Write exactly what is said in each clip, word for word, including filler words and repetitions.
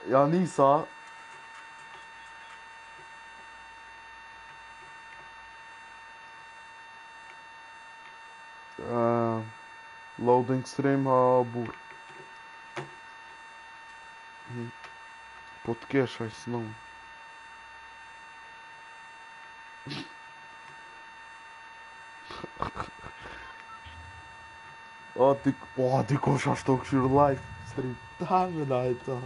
Ja, Nisa. Uh, loading stream Habur. Подкешай снова. Oh, die, oh, die kost toch sur live stream. Dagen, Alter.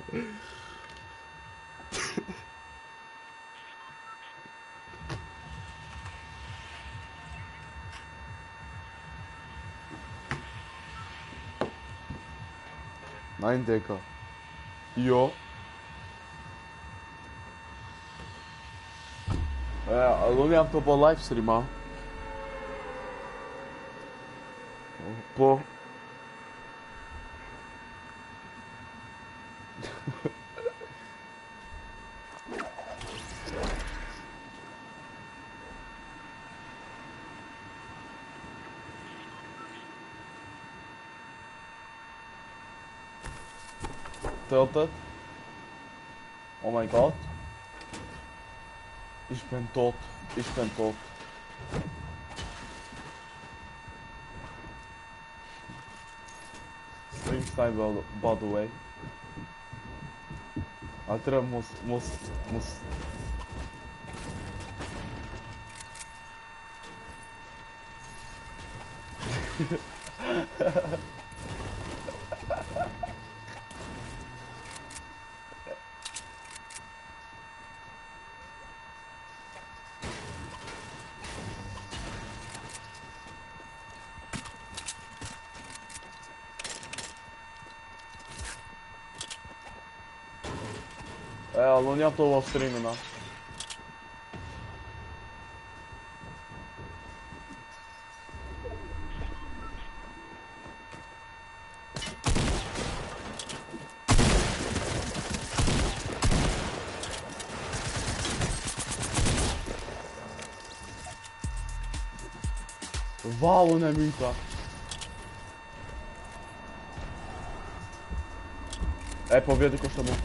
Nein, Digga. Ja. Ja, also wir haben doch mal Livestream, man. Pô. Tilted. Oh mein Gott. Ich bin tot. Ich bin tot. Stream time, by the way. Alter, muss, muss, muss. Ja, non ja to was streamen, ne? Valo ne myta. E, po vedi ko što mu.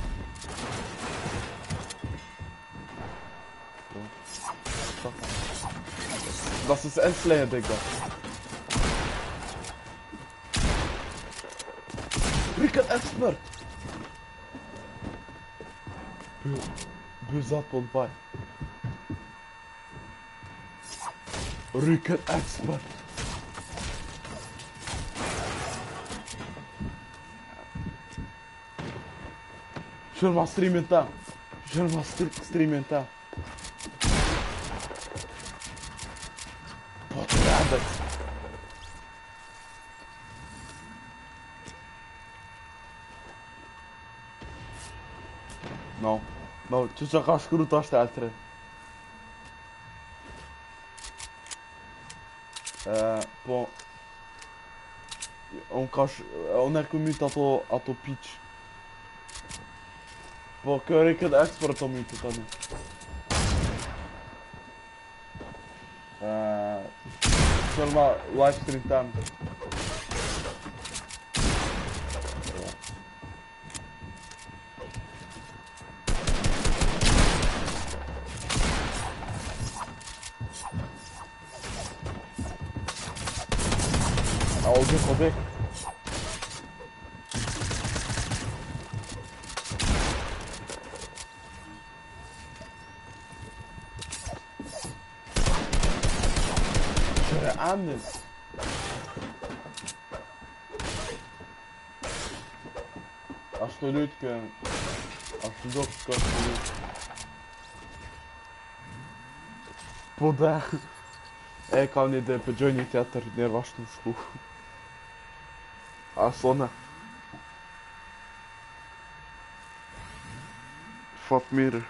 Das ist Endslayer, Digga. Ricket Expert! Bezat bij. Ricket Expert! Şunu ma streamen ta. Şunu ma streamen ta. No, no, tu sa ka shkru tash të altre. Uh, po... Unë ka sh... Unë e këmyt ato... ato pitch. Po kërë i këtë expert të mytë të një. Uh, Shërma live stream temë. Olacak o değil. Şöyle anne. Absoluut kunnen. Absoluut kunnen. Poda. Ik kan niet de Johnny Theater neer was toen school. Ah, sonne. Vat meer.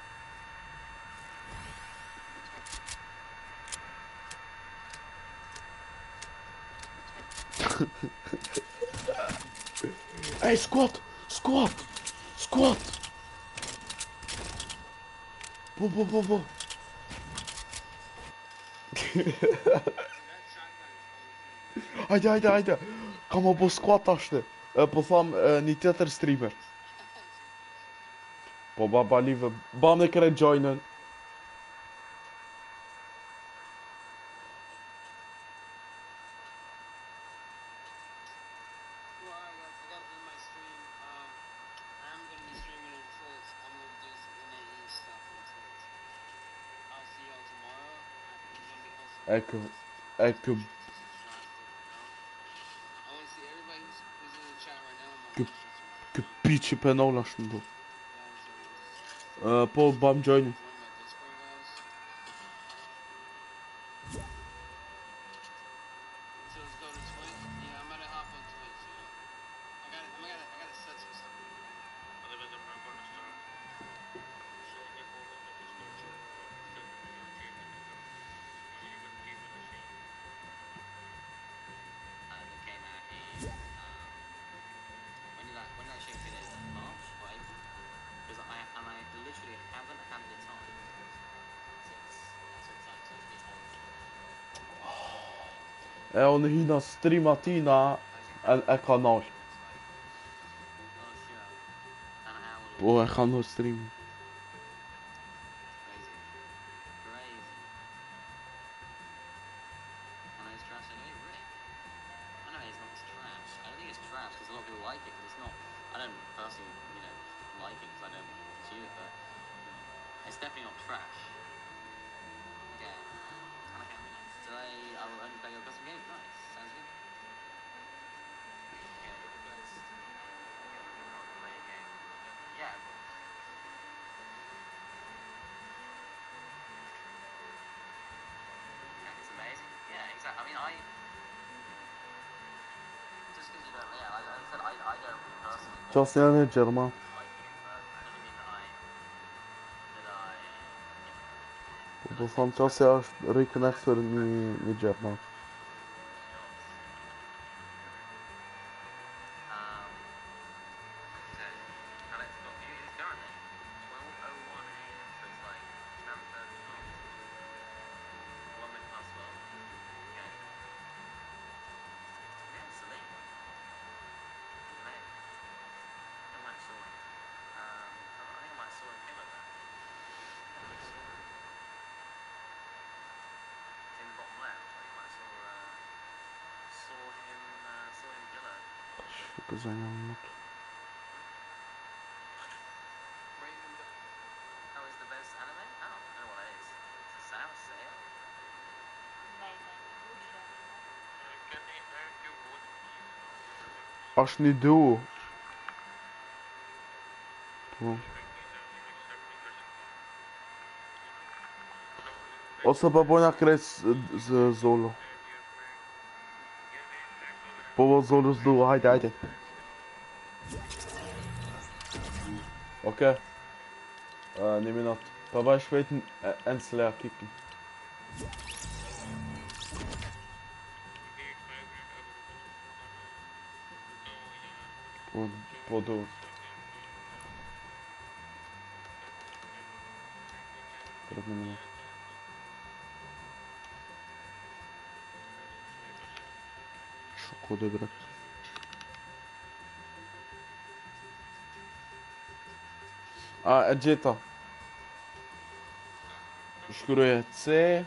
Hey, squat! Squat! Squat! Bo, bo, bo, bo. Hajde, hajde, hajde. Kam op een squat tasten. Uh, po tham uh, niet tjetër streamer. Po baba lieve, ban ik er joinen. Ik, ik, ik, ik pietje penola šundo. Uh, po bam joinen. En on hina streamatina en ik ga nog. Oh, ik ga nog streamen. Just yani German. Bo sam čas ja reconnector ni, ni German. Kazananlar. Aš ni duo. O să bă bona crezi Zolo. Po Zolo duo, haide, haide. Ok. Uh, neem dat. Papa is weten en slayer kicken. Po, po dood. Dat neem ik. Škoda brat. A, Edgeta. Škuruje C.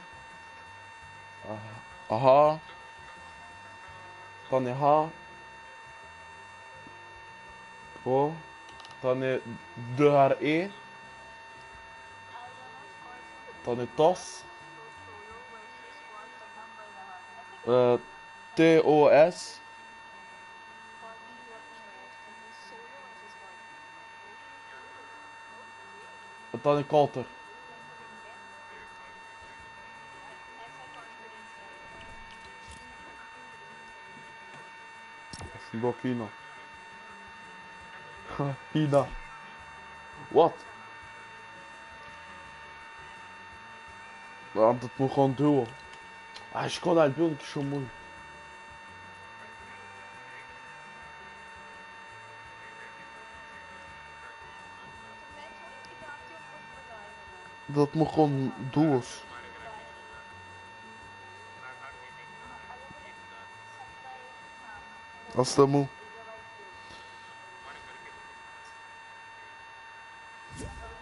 Aha. Dan je H. O. Dan je D H E. Dan je TOS. Uh, T O S. Dan je Kalter. Blok Hina. Hina. Wat? Want dat moet gewoon doen. Ah, je kon uit beeld zo mooi. Dat moet gewoon doen. Als dat moet.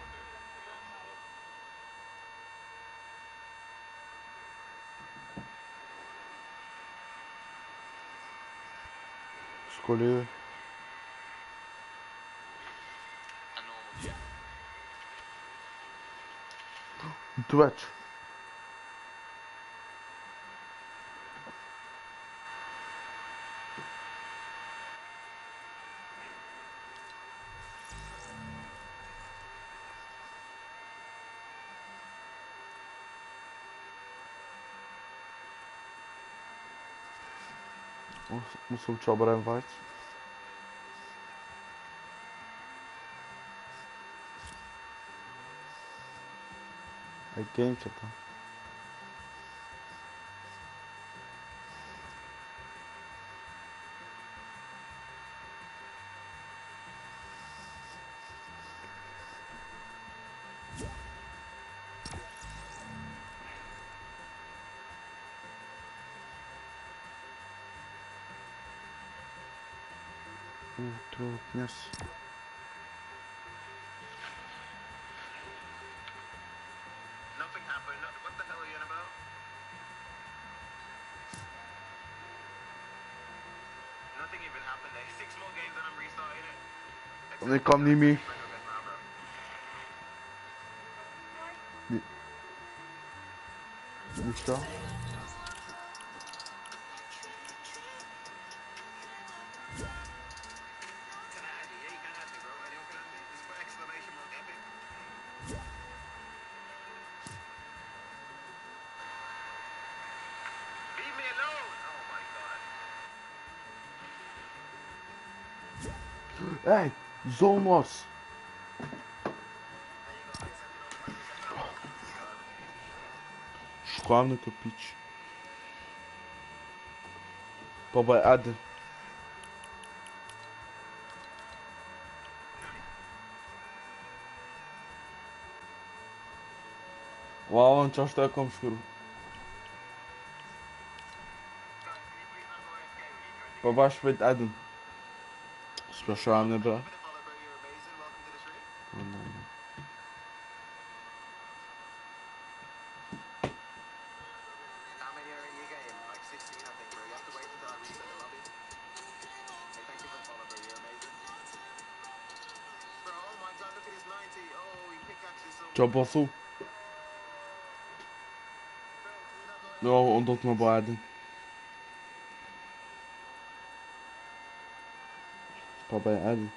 Escolher. Twitch. Musím třeba berem vajc. Aj game chata. Trutness. Nothing happened. What the hell are you on about? Nothing even happened there. Six more games and I'm restarting it. Nee, kan niet meer. Niet zo. Hey, Zonos. Schaamlijke pitch. Papa Ed. Wow, een chastel komt schroef. Papa speelt Eden. Speciaal hebben. Oh, no. Job also. No, omdat mijn waarden. Papa Eden.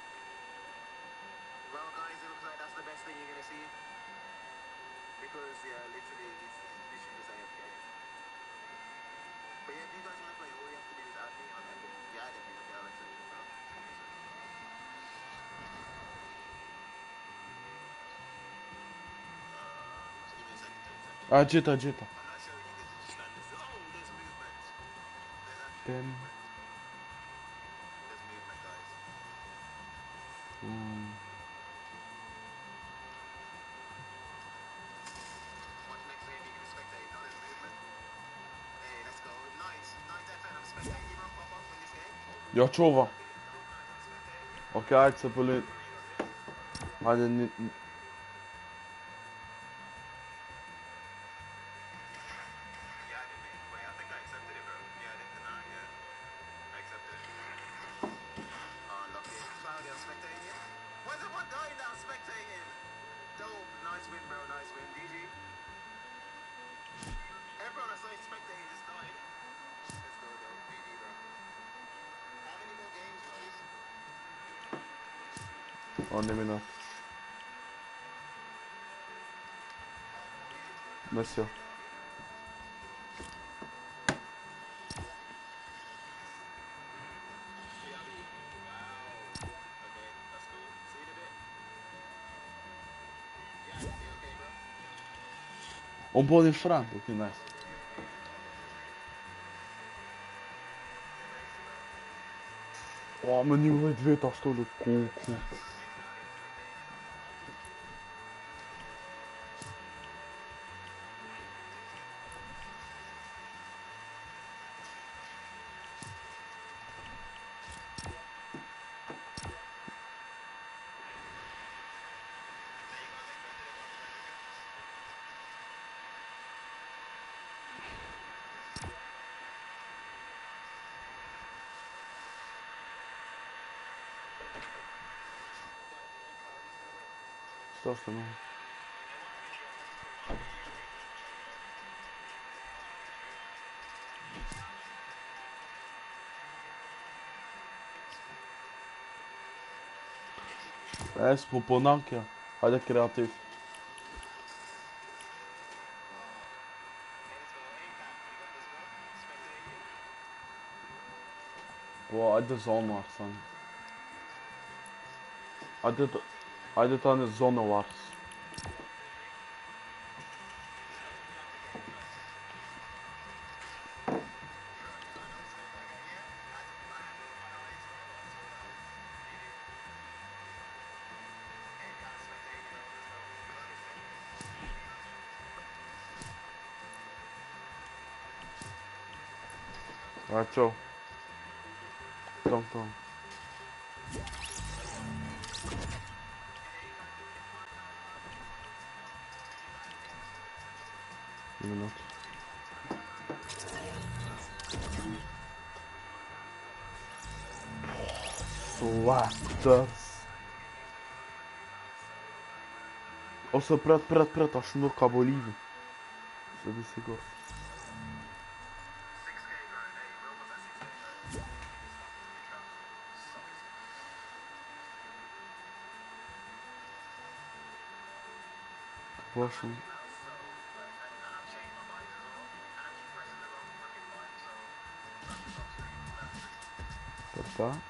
Ah, Jita, Jita. Then. Hmm. Ja, čova. Ok, ajde se poli... Ajde, ni... Oh, neem je nou. Merci. Un po' di franco, che nice. Oh, mijn nieuwe wit afstolen, cool, cool. Stel ze nog. Hij is proponant, ja. Hij is creatief. Boah, hij de zon was dan. Hij doet, hij doet aan de zonnewars. Right, zo. Dank dan. Een minuut. Suatas. O să prea, prea, prea, aș nu ca Bolivia. Să de sigur. Posso. Tá.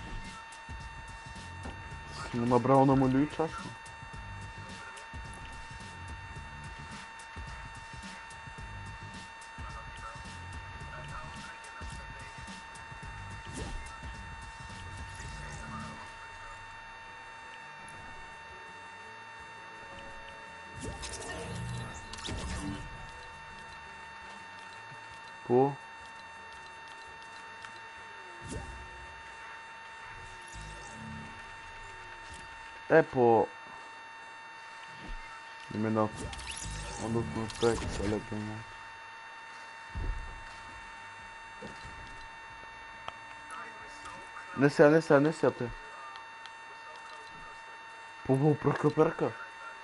Se não nabrar o nome ali, acho. Pô. É, pô. Um minuto. Onde eu não sei que se olha aqui, mano. Nesse, nesse, nesse até. Pô, vou pra cá, pra cá.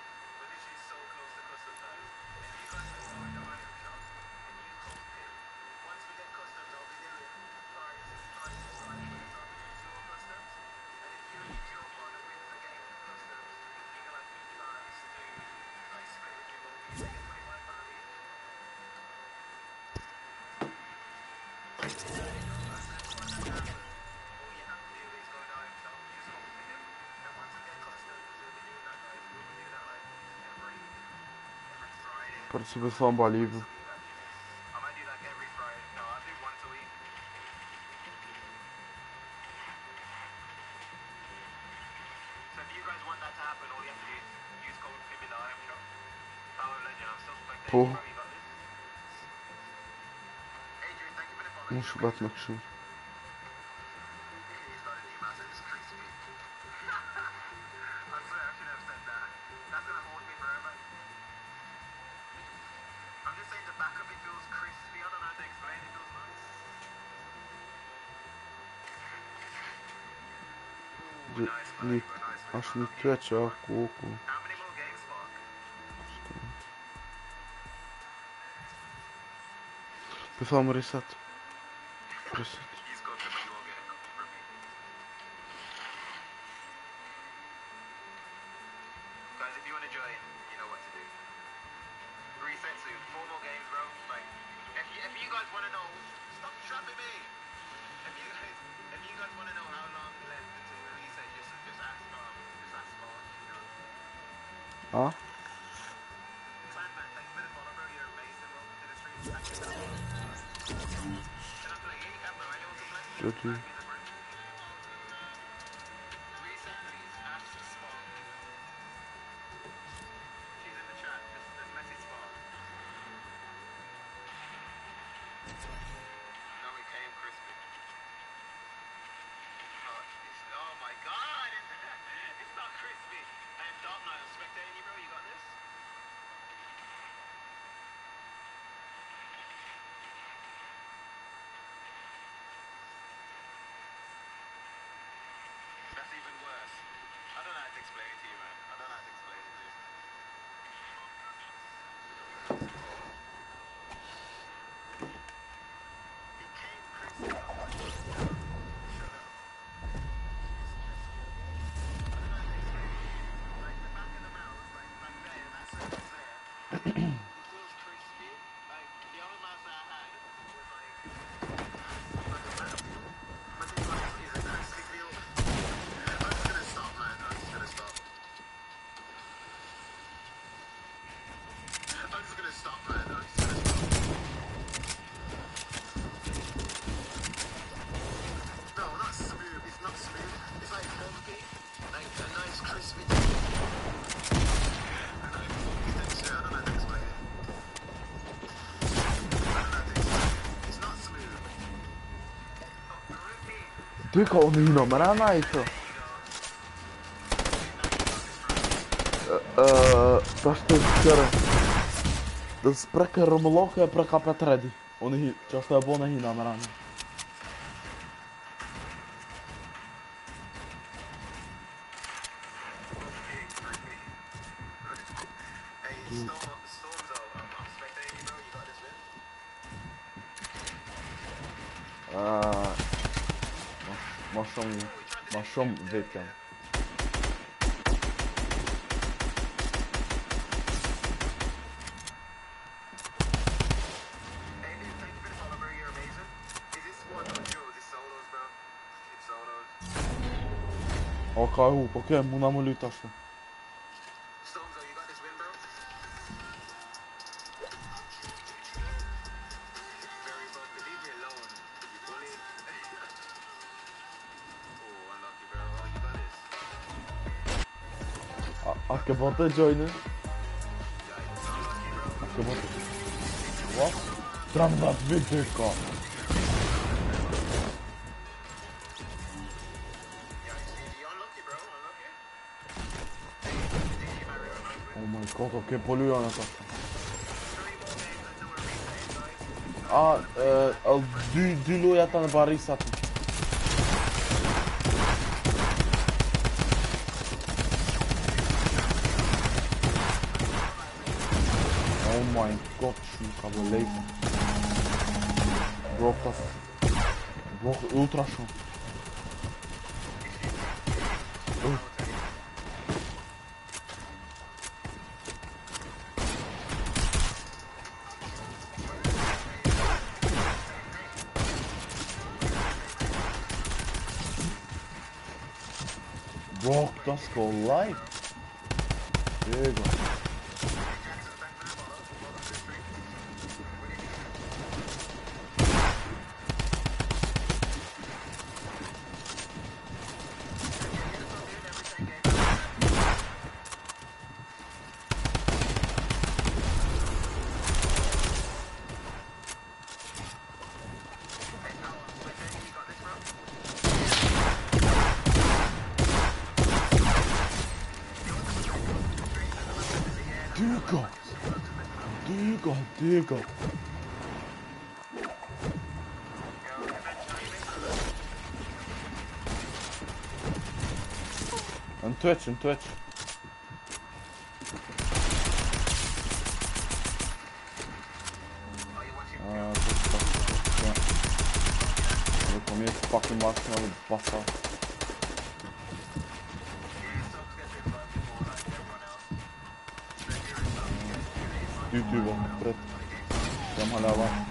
Participação Bolívia. Pô. Um chocolate na coxinha. Ni, acho que Nitrat é coco. Pessoal, um reset. Reset. Guys, if you want to join, you know what to do. Reset soon. Four more games, bro. Like, if you, if you guys want to know, stop trapping me. If you guys, if you guys want to know how long left until the reset, just just ask um, just ask Spark, you know. Ah? Clanman, thanks for the follow, bro. You're amazing. Welcome to the stream. Can I play? Yeah, you can, bro. I know what to play. Sure do. Reset, please. Ask Spark. She's in the chat. Just, just message Spark. No, it came crispy. Oh, it's, oh my god! It's, it's not crispy. And Dark Knight, I'm spectating you, bro. You got this? Dikke onderhino, maar aan mij zo. Eh, dat is te keren. Dat is prekken rommelok en prekken petredi. Onderhino, just een onderhino, maar aan. Ah, maar soms, maar soms weet je. Okay, hoop, okay, mun nagħmlu li taxxa. Stormzo, you got this win, bro? Very fun. Leave me alone. You bully. Oh, unlucky, bro. Oh, you got this. Anke botte joinen. Yeah, it's unlucky, bro. Anke botte. Wat? Tram dat witte Oh my god, ok, polluant on attend. Ah, euh, du, du lot y attend Paris, ça. Oh my god, je suis pas bon leven. Bro, dat is... Bro, ultra chaud. Oh. Bro, dat is gewoon live. There you go. Dear God. Dear God, dear God. On Twitch, on Twitch. Ah, dat is toch... Ja. Ik kom hier fucking wachten naar de bassa. YouTube, Brett. Llama la va.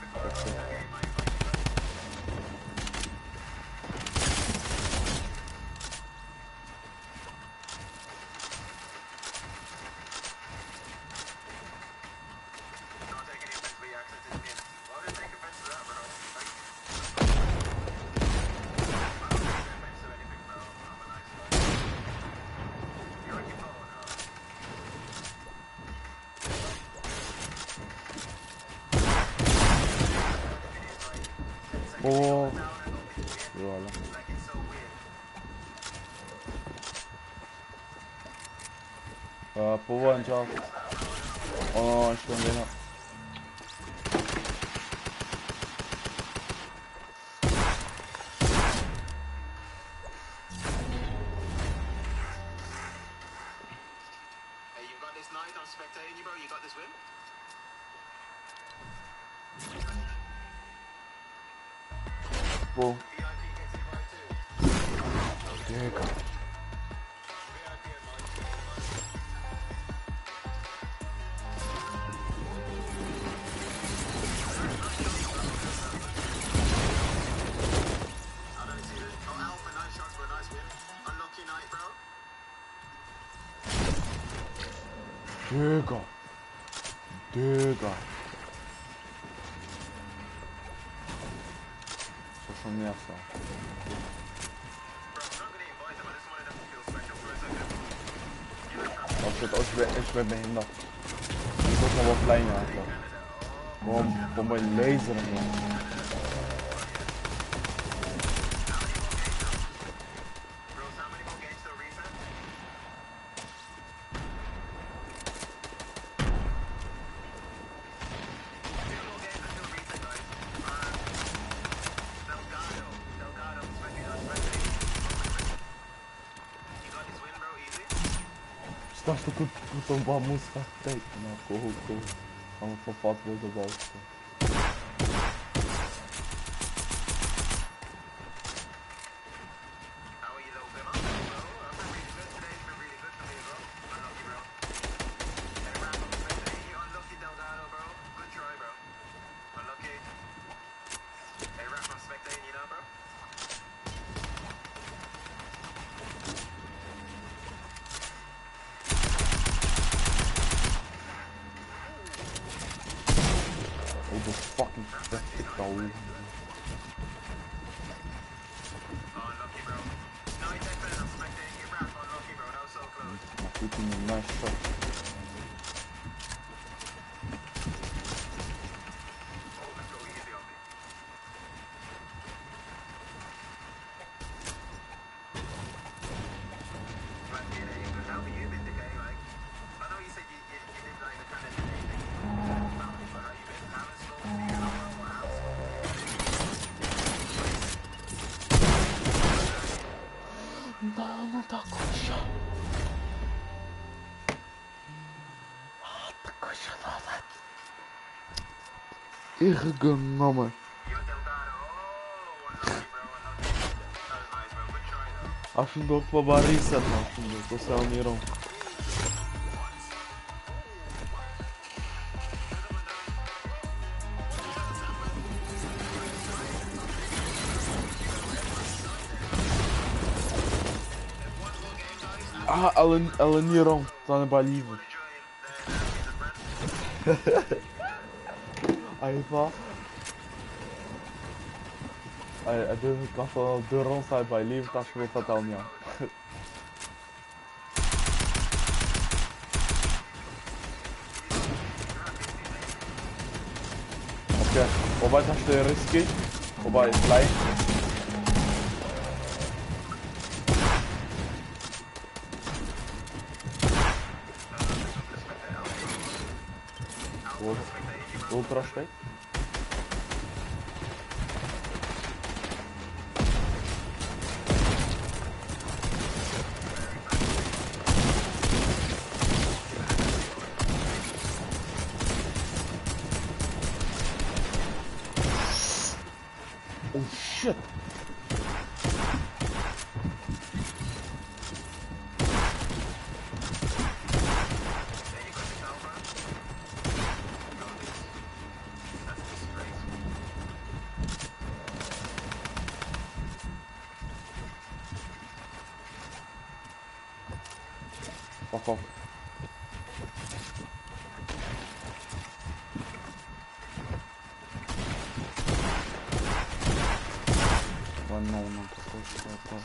Oh, voilà. Uh, pull one, Charles. Oh, no, ich bin wieder. Hey, you got this night. I'm spectating you, bro. You got this win. Bro. Dick. Digga. Digga. Så som jag sa. Als het ook weer is weer behinderd. Het is ook nog wel klein eigenlijk. Gewoon, gewoon bij laser. Gosto que escutam boa música feita, não? Com com com com foto da bolsa. How are you, little bimmer? Bro, I've been really good today. It's been really good for me, bro. Unlucky, bro. Hey, wrap up spectating. You unlucky, Delgado, bro. Good try, bro. Unlucky. Hey, wrap up spectating, you know, bro. Oh, the fucking fucking dog. Oh, unlucky, bro. No, he's excellent. I'm spectating. You wrap. Unlucky, bro. That was so close. My fucking nice shot. Oh, let's go easy on me. Glad to be there. Good. How have you been today? Like, I know you said you, you, you didn't like the kind of today thing. Family, but how you been? How's school? You know, what else? No, não tá coxa. Ah, tá coxa nada. Erganoma. Yo, Delgado. Oh, unlucky, bro. Unlucky. That was nice, bro. Good try, though. Aşındok babarıysa mı aşındok? O sanıyorum. Ah, Alan, Alan Nierão, está na Baliva. Aí vá. Aí, a deur kan van de rond uit bij Lieve, dat is wel fatal niet aan. Oké, obaj zijn de risky, obaj blij. Ultra spek. Oh shit! Fuck off. Oh no, não tô com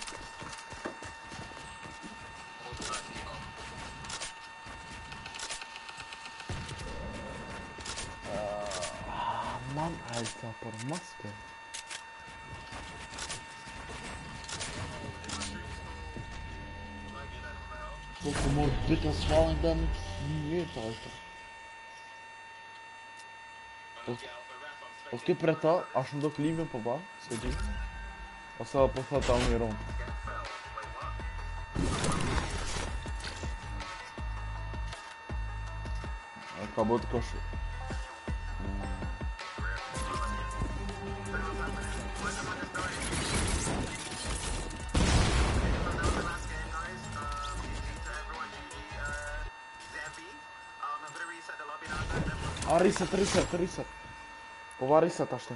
Ah, man, hij staat voor een masker. Volgens mij dik als zwalling dan niet meer thuis. Oké, preta, aşındok livre para baixo, você diz? Ou só para faltar um neurão? Acabou de coxar. Ah, reset, reset, reset. Ova reset aștept.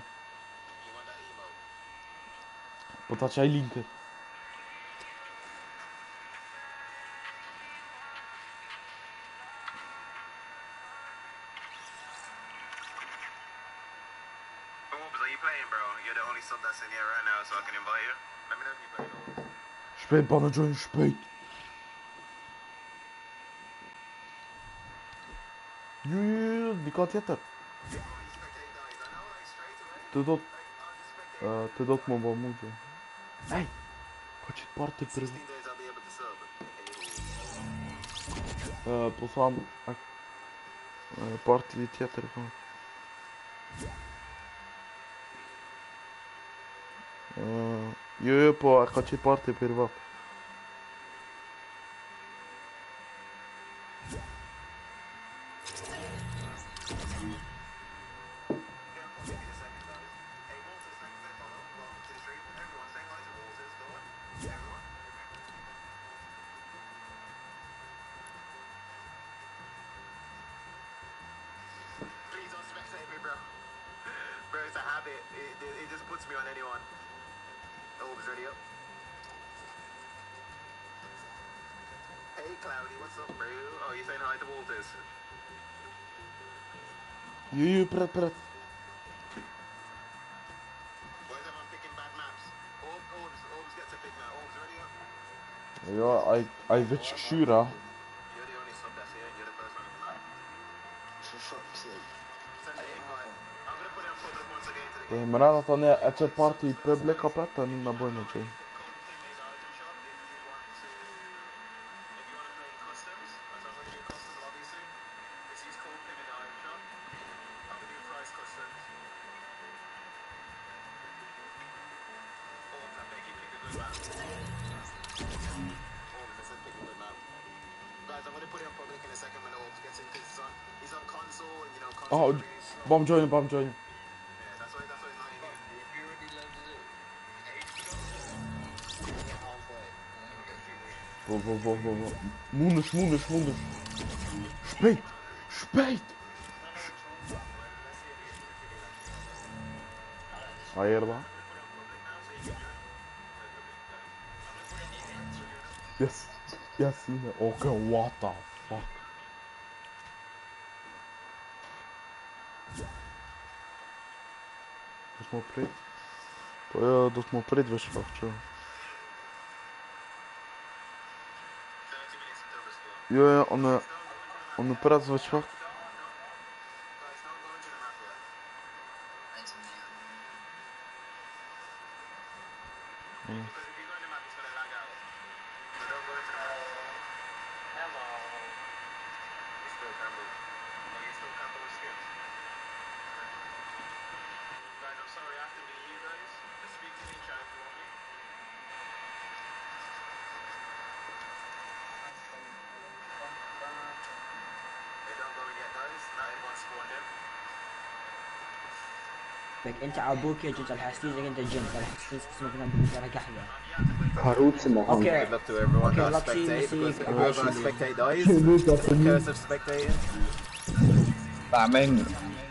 Poate ai linker. Orbs, are you playing, bro? You're the only sub that's in here right now, so I can invite you. Let me know if you play Orbs. Spät, Banner join, spät. Juuu, die kant jetter. Te dot. Uh, te dot mă bă muge. Hey! Face parte pre... sixteen days I'll be able to sub. Uh, posam... Uh, parte de teatru. Uh, eu eu po, face parte privat. Bro, it's a habit. It, it, it just puts me on anyone. Orb's ready up. Hey, Cloudy, what's up, bro? Oh, you saying hi to Walters? You, you, pret, pret. Why is everyone picking bad maps? Orb, Orbs, Orbs gets a big map. Orbs ready up. Ja, ai, ai već šura. You're the only sub that's here. You're the first one in the map. Send the invite. I'm gonna put it on public once again to the Te game. mrada to ne e që parti public apo ta nuk na bojnë që. Oh, bomb join, bomb join. Wow, wow, wow, wow, wow. Moenders, moenders, moenders. Spijt, spijt. Ayırda. Yes, yes, yine. Okay, what the fuck. Досмотреть. То я досмотреть вышел вчера. Ja, on the on the press was fuck. انت عبوك يا جوج الحاسيس انت جيم الحاسيس اسمه كنا بالنسبه لك قحيه Karuts im اوكي Good luck to everyone Okay, that luck to you, spectate, because Missy. whoever spectate dies. The curse of spectating. Bah, man.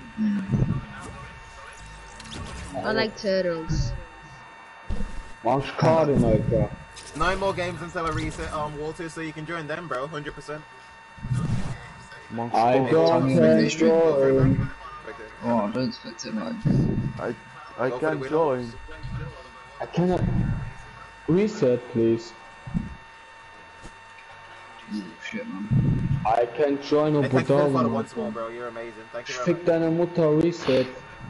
I like turtles. Mach Karin, Alter. Nine more games until I reset on Walter, so you can join them, bro. one hundred percent. I don't enjoy. Oh, don't expect it, man. I I Go for can't the join. I cannot reset, please. Oh, shit, man. I can join Hey, a thank you for the follow Budal. once more, bro. You're amazing. Thank you very Fick much. deine Mutter, reset.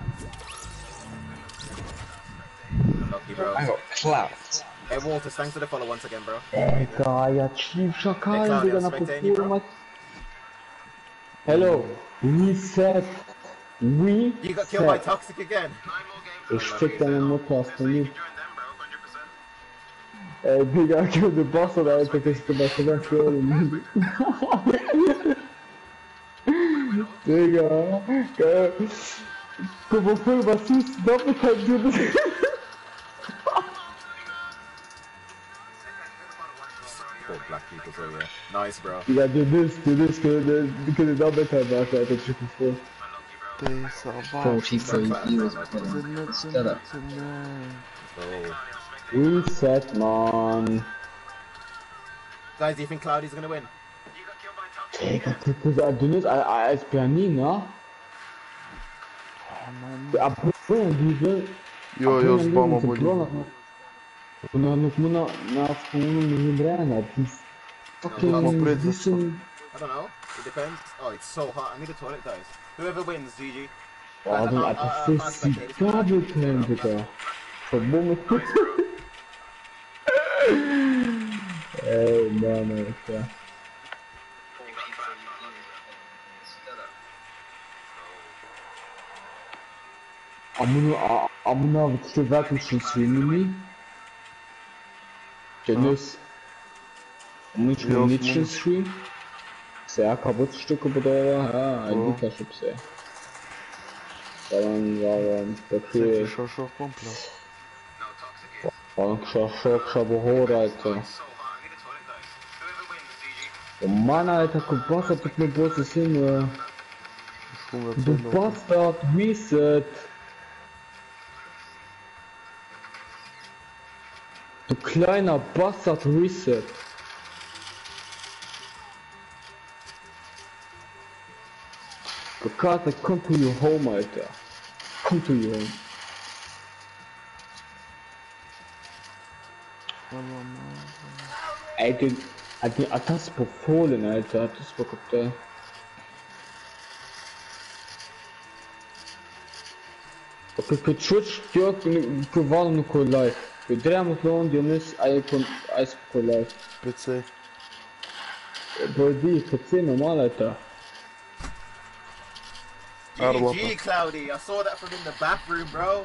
Lucky, bro. I got clapped. Hey, Walter, thanks for the follow once again, bro. Ega, ja chief szakal, Hey, Claudia, Digga, na spectating you, bro? podpórę. Hello, reset. You got killed by Reset. Toxic again. Ich fick deine Mutter, hast du So you nie. can join them, bro. one hundred percent. Ey, Digga, kill the boss oder Alter, das ist was für das Film. Digga, geil. Guck mal, voll, was ist doppelt halt du das? Poor black people, so yeah. Nice, bro. Digga, du bist, du bist, du bist, du doppelt halt was, Alter, ich bin voll. Ty sabah. forty-three viewers are killing. Still up. Oh. Reset, man. Guys, do you think Cloudy's gonna win? Digga, das ist du nicht als Pianino. Apropos, diese. Jo, jo, z bombą byli. No, no, no, na wspólną wybrana. Fucking listen. I don't know. It depends. Oh, it's so hot. I need a toilet, guys. Whoever wins, G G. Oh, du, das ist die Kabelkern, Digga. Verbummelt. Ey, Mann, Alter. Amına, amına işte vermişsin seni. Dennis. Onun için Yok, ne için Mund. stream? Sehr kaputt Stücke bedeutet, ha, ein Ja. guter Schub sehr. Falan waren Ty dafür, що, що компля. No, Toxic is. falan şaşak şabuhor, Alter. It's so hot. I need a toilet, guys. Whoever wins, G G. Oh Mann, Alter, guck was, hat mit mir Boss ist hin, Шум du весело. Bastard, reset. Du kleiner Bastard Reset. Bekarte, come to your home, Alter. Come to your home. Ey, den, den hat das befohlen, Alter. Hat das bekommt, ey. Ok, que Twitch, eu que vale no cor live. Eu dramo clone de nesse aí com ice cor live. P C. Body, P C normal, Alter. G G, Cloudy. I saw that from in the bathroom, bro.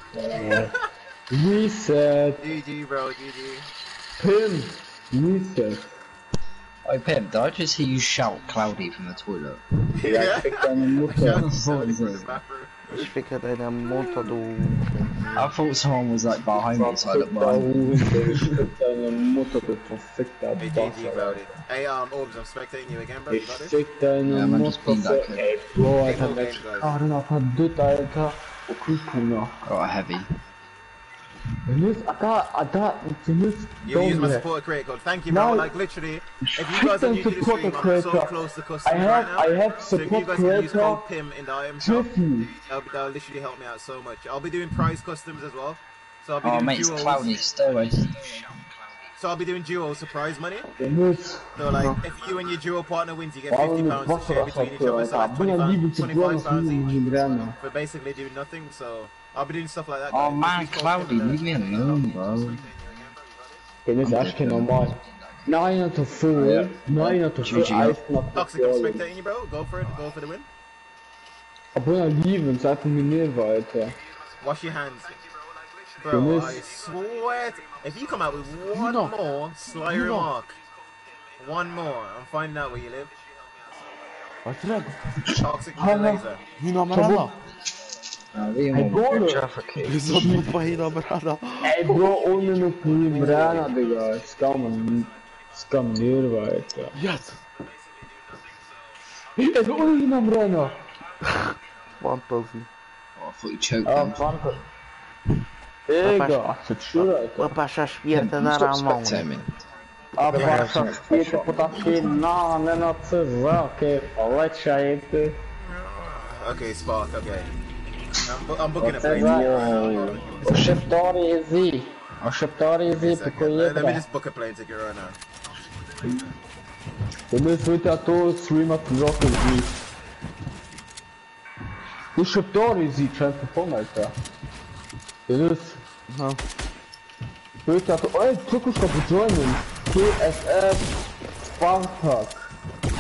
Reset. G G, bro. G G. Pim. Reset. Oh, Pim, did I just hear you shout Cloudy from the toilet? Ja, fick deine Mutter. What is it? Ich ficke deine Mutter, du. I thought someone was like behind me, so I looked behind me. Ich fick deine Mutter, du verfickter Hey, G G, Bastard. Cloudy. Hey, um, Orbs, I'm spectating you again, bro. You Ich got this? fick deine Ja, man, just Mutter, being that kid. ey, Bro, Hey, Alter, no der game, guys. gerade noch verdammt, Alter. Okay, Kuna. Got a heavy. Dennis, da, da, Dennis, You use my don't supporter creator code. Thank you, bro. No. Like, literally, if you Fick guys are dein new to the stream, supporter I'm so creator. close to I customers have, right now. I have So if you support guys can use creator. code P I M in the I M shop, Jiffy. that'll, that'll literally help me out so much. I'll be doing prize customs as well. So I'll be Oh, doing mate, it's duos. Cloudy. Stay away. So I'll be doing duo surprise money. Dennis. So like, if you and your duo partner wins, you get Warum fifty mit pounds to Wasser share das between each other. So like Bin ja liebe zu twenty-five pounds each in Brenner. for basically doing nothing. So I'll be doing stuff like that. Oh guys. man, Just use code Cloudy, P I M in leave me alone, bro. Dennis, acho que é normal. Nein, eu tô full. Yeah. Nein, eu tô full. G G. Eis na the- Toxic, I'm Kontrolle. spectating you, bro. Go for it. Go for the win. Aber ja, lieben, es einfach mir nicht weiter. Wash your hands. Bro, Dennis. I swear, to- if you come out with one know. more sly You know. remark, one more, I'm finding out where you live. Wat red? Toxic with the Hello. laser. Hina Marana. Uh, we Hey, want Golo. traffic. Wieso du bei Hina Marana? Ey, Bro, ohne noch nie Brenner, Digga. Es kann man nicht. Es kann man nicht weiter. Yes. Ey, ohne ihn am Brenner. Fantasy. Oh, I thought you choked Ah, them. Franco. Digga, c'est chaud, Alter. Opa, szaszpiertę na Stop ramą. spectating me. A wasza świecie podatki na na cyzaki, poleć szajty. Okay, Spark, okay. I'm, bu I'm booking a Oce plane za... ticket right now. Szeptory zi. O szeptory Give me a zi, second. tylko Let, let me jedna. just book a plane ticket right now. To my słyta to streama w roku zi. Tu szeptory zi, często pomyślę. To jest... No. Słyta to... Ej, tylko się pojoinin. T S F Spartak.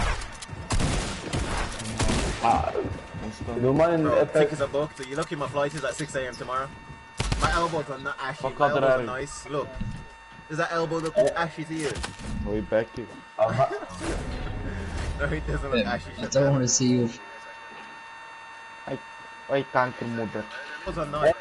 A... Normalnie Bro, efekt... tickets are booked. You look, my flight is at six A M tomorrow. My elbows are not ashy. Fuck My out the elbows are rally. nice. Look. Does that elbow look ashy to you? Oj, Becky. No, it doesn't look Pim, ashy. I don't want to see you. Oj, kankermoeder. Elbows are nice.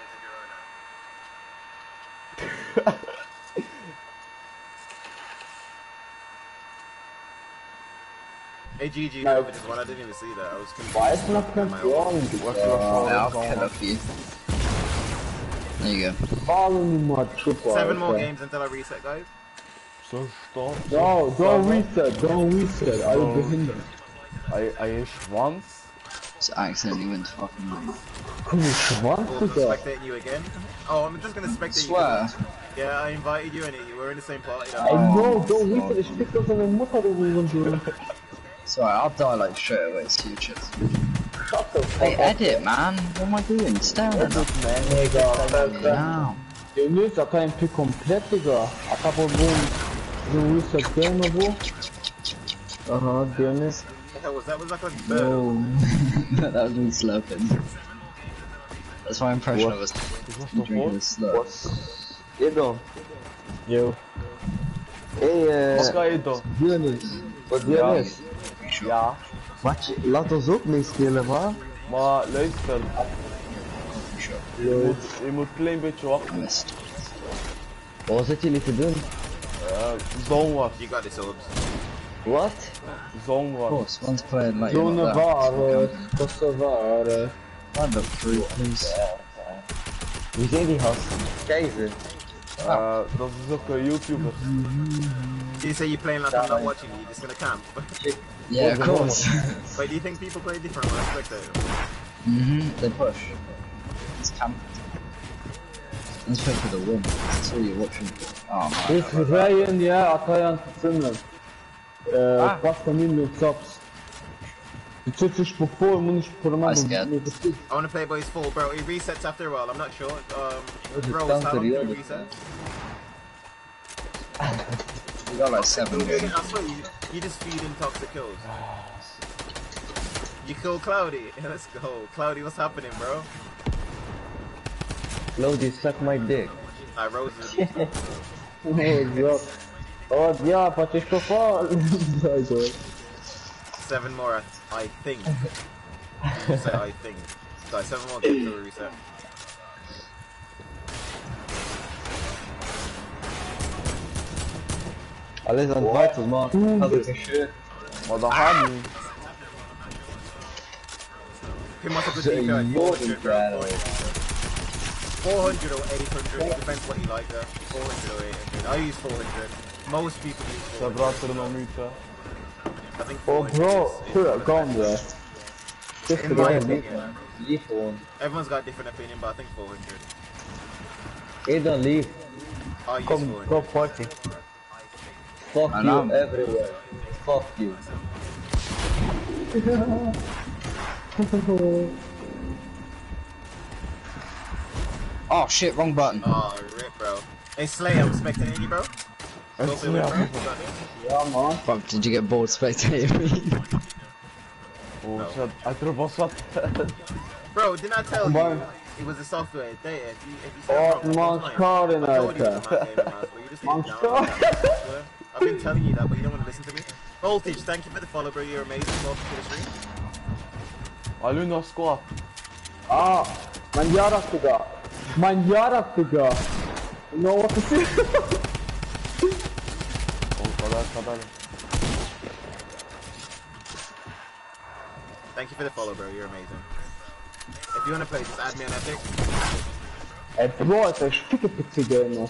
Hey, G G, over this one. I didn't even see that. I was confused. Weiß noch My nicht, elbow. Yeah, I'll kill up you. There you go. Fala numa chupa. Seven more games until I reset, guys. So stop. No, don't reset, don't reset. Are you behindert? I, I once. Just accidentally went to fucking room. Komm, ich schwanz, I'm Digga. spectating you again. Oh, I'm just gonna spectate Swear. you. Yeah, I invited you and you were in the same party. Ey, no, don't reset. Ich fick doch seine Mutter, du Hurensohn. Sorry, I'll die like straight away. See you, chips. Shut the Hey, fuck up. edit, man. What am I doing? Staring at Digga. now. Dennis, da kann ich komplett, Digga. Aber wo? Du reset gerne, wo? Aha, Dennis. What the hell was that? Was that like a bird? Oh, that was me slurping. That's my impression What? of us Was drinking a davor? slurp. Edo, Yo. ey, eh, Wat ga je doen? Dennis, Wat Dennis? Ja. wat, laat ons ook meespelen, wa? Maar luister, je Yo. moet, je moet een klein beetje wachten. Missed. Wat zitten jullie te doen? Uh, Zonward, You got this, Orbs. Wat? Of Zonward. course, one's playing like you Zone like that. waren, kosten waren. Find the fruit, please. Wie zijn die gasten? Keizer. Uh, dat is ook een YouTuber. Do you say you're playing like I'm not watching you? You're just gonna camp? Yeah, of course. Wait, do you think people play different when I spectate? Mm-hmm, they push. It's camping. Let's hope for the win. That's all you're watching for. Oh man. This Ryan, ja, Atayan tutsene. Uh, pasta minut subs. Du tut sich bevor, muss ich vor I scared. I wanna play Boys full, bro. It resets after a while, I'm not sure. Um, it bro, down how to long the do it other reset? We got like seven You're getting- games. I swear, you, you just feed in toxic kills. You kill Cloudy. Let's go. Cloudy, what's happening, bro? Cloudy, suck my dick. I Rose is a beast. Oh, ja, patrz po fal. Seven more, I think. You say I think. Guys, seven more games till we reset. Alles aan het buiten, man. Had ik een shit. Maar dat gaat niet. He must have Ze been een four hundred, bro. joden, four hundred or eight hundred, it depends what you like there. four hundred or eight hundred. I use four hundred. Most people use Ze four hundred. brachten er nog niet, hè. I think Oh four hundred bro, is, is sure, gone there. in my opinion. Leave gewoon. Everyone's got a different opinion, but I think four hundred. Hey dan leave. I use Kom, four hundred. go party. Fuck And you I'm- everywhere. Fuck you. Oh shit, wrong button. Oh, rip, bro. Hey, Slay, I'm spectating you, bro. Go for it, bro. You got it. Ja man. Fuck, did you get bored spectating me? Oh, shit. Hij trok was wat. Bro, didn't I tell Man. you it was a software data? If you, if you say Oh, I'm wrong, man, I'm Scar in I told you there. it was my gaming mouse, but you just Man, didn't Scar. download it. I've been telling you that, but you don't want to listen to me. Voltage, thank you for the follow, bro. You're amazing. Welcome to the stream. Alun nog squad. Ah, mijn jarak toga. Mijn jarak toga. You know what to say? Oh, kadar kadar. Thank you for the follow, bro. You're amazing. If you want to play, just add me on Epic. Hey bro, het is stikke pizza gamers.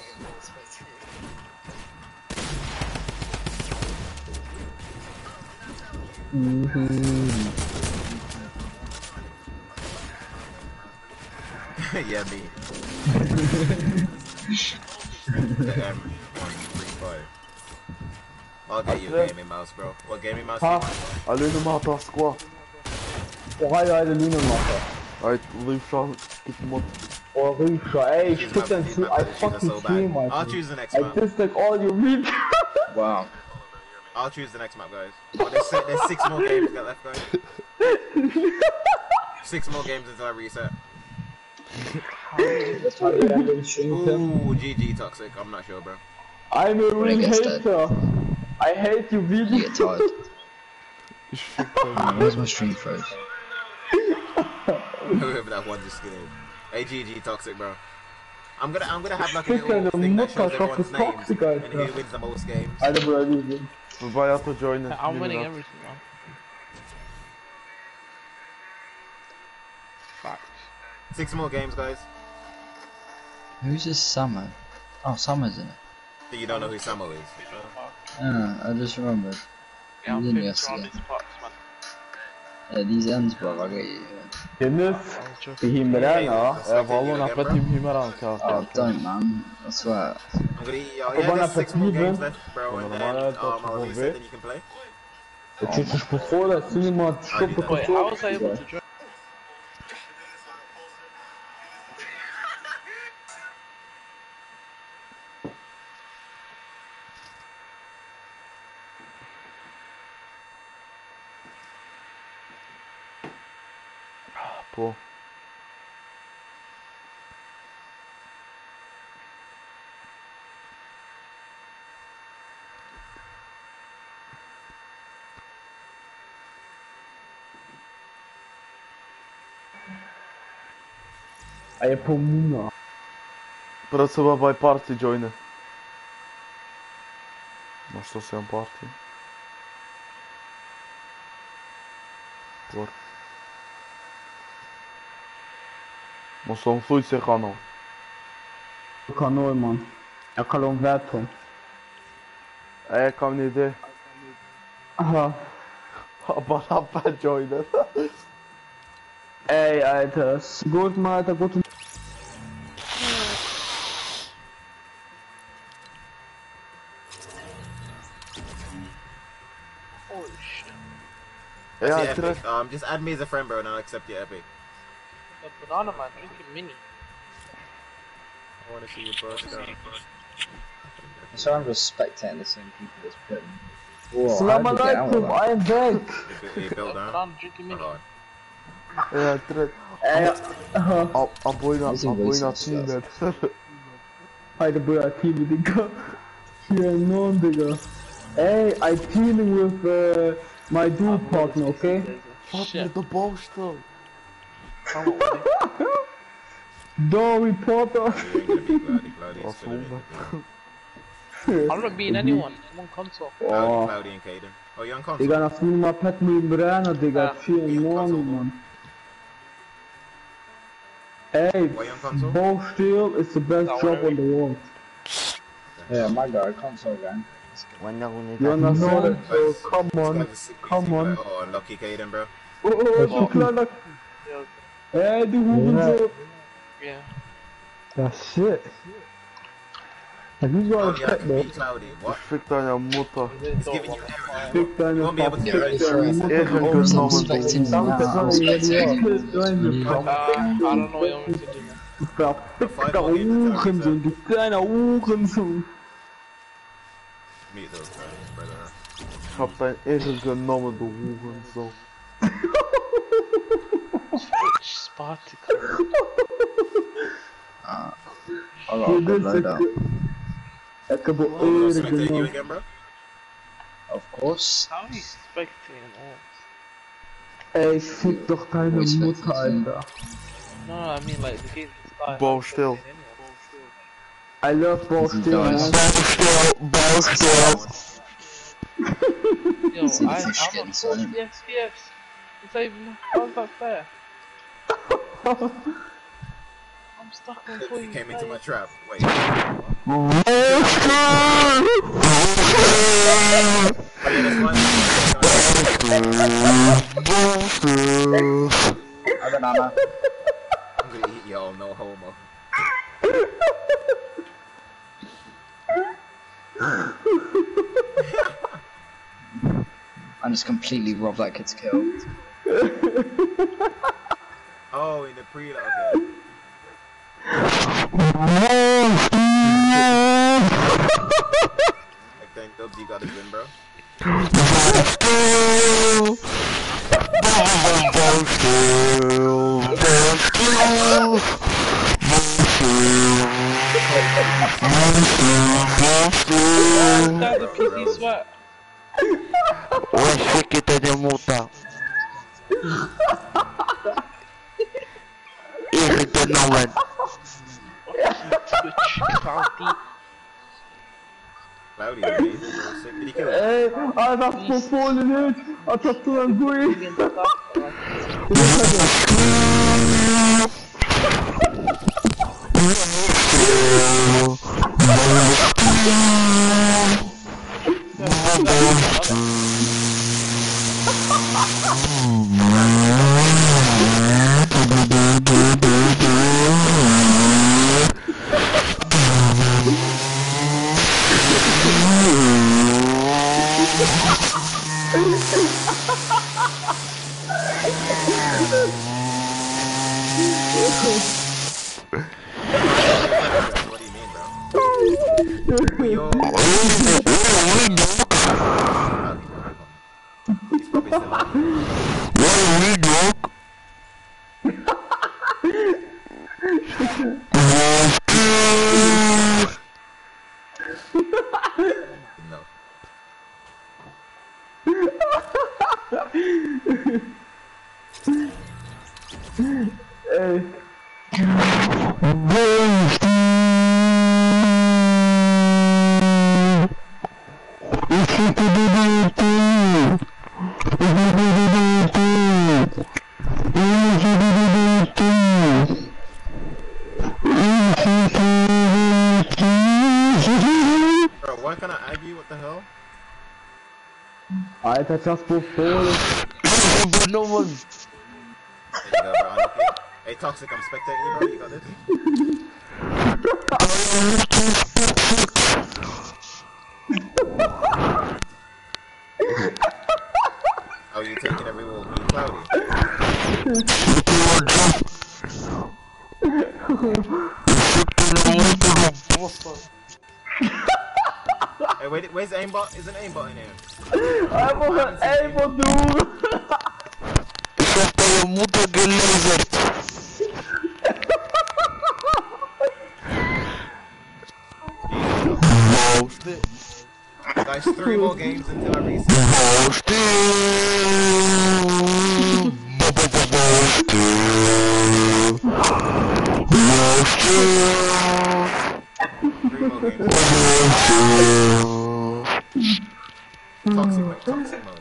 Yeah, me. The M one three five. I'll get you a gaming mouse, bro. What gaming mouse? Ha, Alun nog maar dat squad. hoe ga jij de lunen maken? Uit Lucia, kijk mod. Oh, Rusha, ey, ich She's stick my- and she's my I brother, she's fucking so stream, bad. man. I'll choose the next I map. dislike all your videos. Wow. I'll choose the next map, guys. Oh, there's, si- there's six more games got left, guys. Six more games until I reset. Ooh, G G Toxic. I'm not sure, bro. I'm a When it real gets dead. hater. I hate you, You video. get tired. Where's my stream froze? Whoever that one just kidding. Hey, G G Toxic, bro. I'm gonna, I'm gonna have like a Stick little and thing that shows mutter everyone's of names Toxic, and Alter. who wins the most games. Hadi bro, lose. Voorbij had te joinen. I'm winning everything, man. Facts. Six more games, guys. Who's this Summer? Oh, Summer's in it. So you don't know who Samo is. Yeah, I just remembered. Yeah, I'm He's in playing yesterday. around these parts, man. Yeah, these ends, bro, I get you. Yeah. Dennis, I was joking. die Himmerana. Ja, vallen naar Petit Himeran. Oh, don't, man. I swear. I'm gonna eat y'all. Bon Yeah, there's six more appétit, games man. left, bro, and Bon, then normal, um, dat I'll is reset, wel then you can play. Het zit dus voor dat cinema stoppen. Wait, how was I able to join? Po. A je pomuna. Para se bij party joinen. Mas to se party. Por. Mas só um fluid se gaan al. Ik kan nooit man. Jag kallar dem världtom. Jag kom ni det. Aha. Bara bad joiner. Ey, Alter. Gut mal, Alter, gut. Holy shit. That's Ja, the epic. terug. Um, just add me as a friend, bro, and I'll accept your epic. The banana man drinking mini. I want to see you, bro. So I'm just spectating the same people that's putting. Whoa, Salam how did you get out of alaikum, that? I am back. Hey, Bill down. Banana drinking mini. Oh, Ja, terug. Ey, aha. Aboina, Is he aboina racist, teamet. Haydi boya team, Digga. Yeah, no, Digga. Hey, I teaming with uh, my dual partner, okay? Wat Shit. met de bouwstel? Come on, buddy. Don't report us. you ain't gonna be cloudy, cloudy. Was It's gonna be- honderd. I'm not beating anyone. I'm on console. Cloudy, Oh. cloudy and Caden. Oh, you're on console. Digga, na film ma pet mi brana, Digga. Ah, Chill, you no, console, man. Hey, Why you on console? bow steel is the best That job one. on the world. Yeah, my guy, console gang. You understand? So come This on, guy's a sick come beastie, on. but- Oh, unlucky Caden, bro. Oh, oh, so kleiner. Hey, die hoerenzoon. Yeah. That shit. Have you got Oh, a yeah, I pet can though? beat cloudy. What? Fikt aan jouw moeder. It's giving you error. Pick down You your won't be able to fucking get rid of Sorry, it. sorry. Eerst I'm genomen expecting door. now. I'm expecting Join Uh, I don't know what you want me to do. Verfickter Uhrensohn, du kleiner Uhrensohn. Meet those guys, brother. Kapitein eerst genomen door hoerenzoon. Which Spartacus? I got a good loadout. Ik heb al Oh, eerder spectate you genomen. again, bro? Of course. How are you spectating all? Ey, fick doch deine Wo ist Mutter, Spectating? Alter. No, I mean like the game just started. Bow still. I love Bausteel, man. Yo, See the I, fish I'm getting on silent. forty F P S. It's not even, how's that fair? I'm stuck on forty. You came into my trap. Wait. Oh, yeah, that's fine. I got Nana. I'm gonna eat y'all, no homo. I just completely robbed that kid's kill. Oh, in the pre okay. I think Dubs, you got a win, bro. That's the P C sweat. Ой, kita dia muta. Eerst genomen. Twitch, Cloudy. Cloudy, amazing, bro. Sick. Did he kill him? Ey, Alter, vor Polen hit. Alter, du ein Gui. What do you mean, bro? Wait, yo. He's probably still alive. No. Ey. Bro, why can't I argue? What the hell? Alter, das before. No one. There you go, bro. Unlucky. Hey, Toxic, I'm spectating you, bro. You got this? Oh, you taking every wall? You cloudy? Hey, wait, where's the aimbot? Is an aimbot in here? I'm on an aimbot, dude. Muta que laser. Guys, three more games until I reset. Three more games. Toxic mode, toxic mode.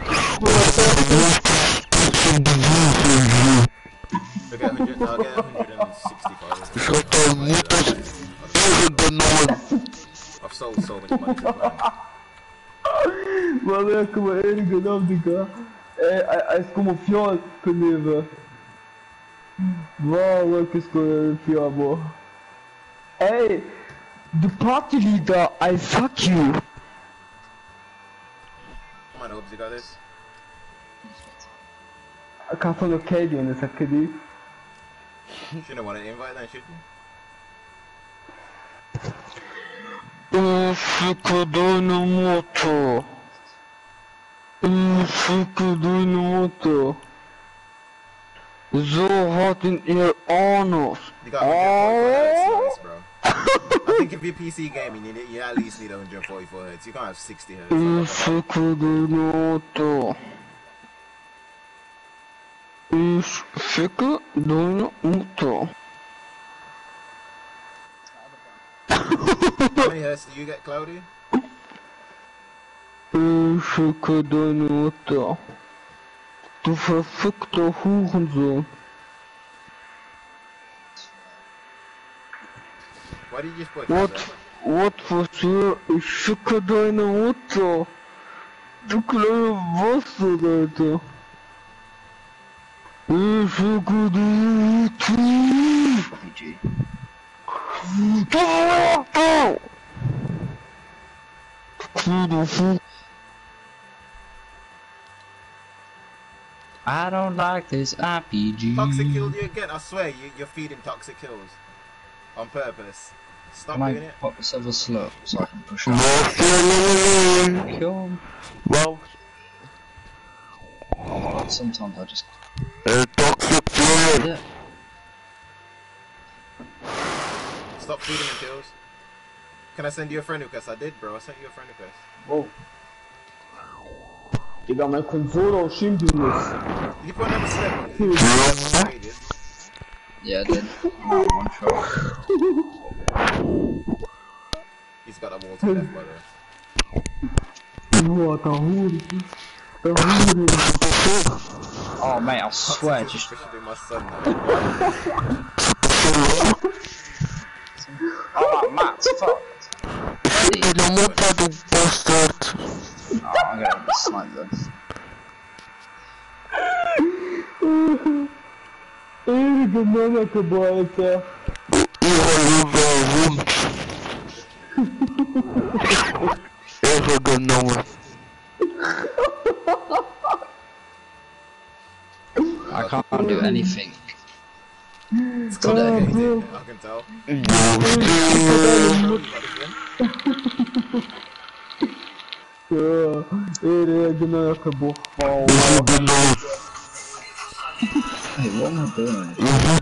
I'll get one hundred, I'll get one hundred sixty-five. I've sold so much money to plan. Moleque, mas ele ganhou de cá. É, é como pior que nível. Moleque, escolheu pior, amor. Hey, the party leader, I fuck you. Come on, Hobbs, you got this? I can't follow Katie in this, actually. Shouldn't want to invite then, should you? Fico no moto. Fico no moto. So hot in your honor. You got one hundred forty-four hertz, nice, bro. I think if you're P C gaming, you, need, you at least need one hundred forty-four hertz. You can't have sixty hertz. Fico no moto. Fico no moto. How many hertz do you get, Cloudy? Fico no moto. Du verfickter Hurensohn. Why did you just put What? that? What was hier? Ich schicke deine Mutter. Du kleine Bastard, Alter. Ich schicke deine Mutter. I don't like this R P G. Toxic killed you again. I swear, you, you're feeding toxic kills on purpose. Stop Can doing I it. pop the server slow so I can push out? Kill him. Wow. Sometimes I just. El toxic player. Yeah. Stop feeding him kills. Can I send you a friend request? I did, bro. I sent you a friend request. Oh. Digga, mein Controller schimmt du nicht. Did you put another step on it? Yeah, I did. Oh, one shot. He's got a wall to left, by the way. Boah, da Huren. Da Huren. Oh, mate, I swear, just. Especially my son now. Oh, Matt, fuck. No muta du bastard. Oh, I'm gonna snipe this. Ey, gemana Alter. Ehre genommen. I can't do anything. It's complicated, I can tell. Ele é gemana acabou. Hey, what am I doing?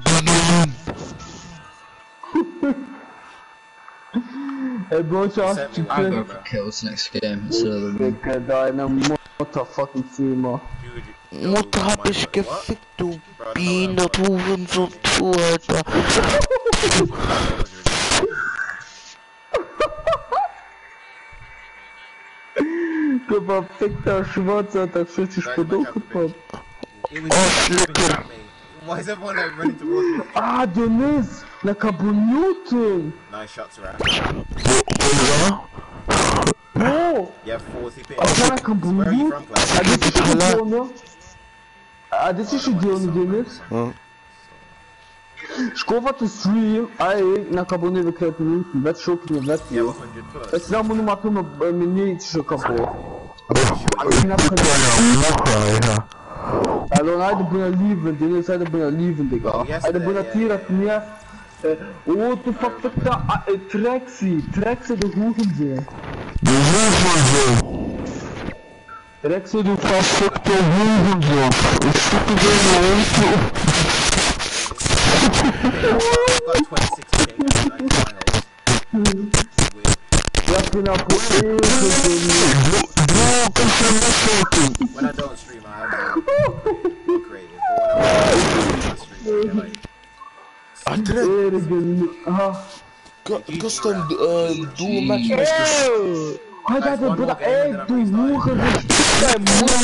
É bom já Send me I one, go bro. for kills next game instead of the fica da na motherfucking cima. Dude, you- Mutter hab What? ich gefickt, du Bro, I don't know Biene, what I'm Hurensohn, du Alter. Chyba piękna szmaca, tak przecież Right, pudełko look pan. It was just moving at me. Why is everyone like running towards me? Ah, Denis! Na Kabuniutin! Nice shots around. Wo, wo Bro! You have forty picks. Cara, Where are you Camboriú, from, class? a desistit de onu. A desistit de onu, Dennis. Hã? Escova tu stream, aí, na Camboriú vai criar tudo, vai te choque, vai te You choque. have one hundred plus. Esse não, mano, matou uma menina e te chocou. Aqui na Hallo, hij de boeien lieven, dit is hij de boeien lieven, digga. Oh, yes, Hij de boeien yeah, hier, yeah. het meer. Oh, tu fuck fuck da, Trexie, Trexie de Hoerenzoon. De hoerenzoon. Trexie de Verfickte Hurensohn. Ich schicke dir eine Hilfe. I've got twenty-six picks. Like, finals. Weird. Ja, ik ben op één gezien. When I don't stream, I have more creative. But when I stream, I get like. Ergen, ah. Custom uh, dual matchmakers. Hij gaat de boeien, ey, du Hoerenzoon. Hij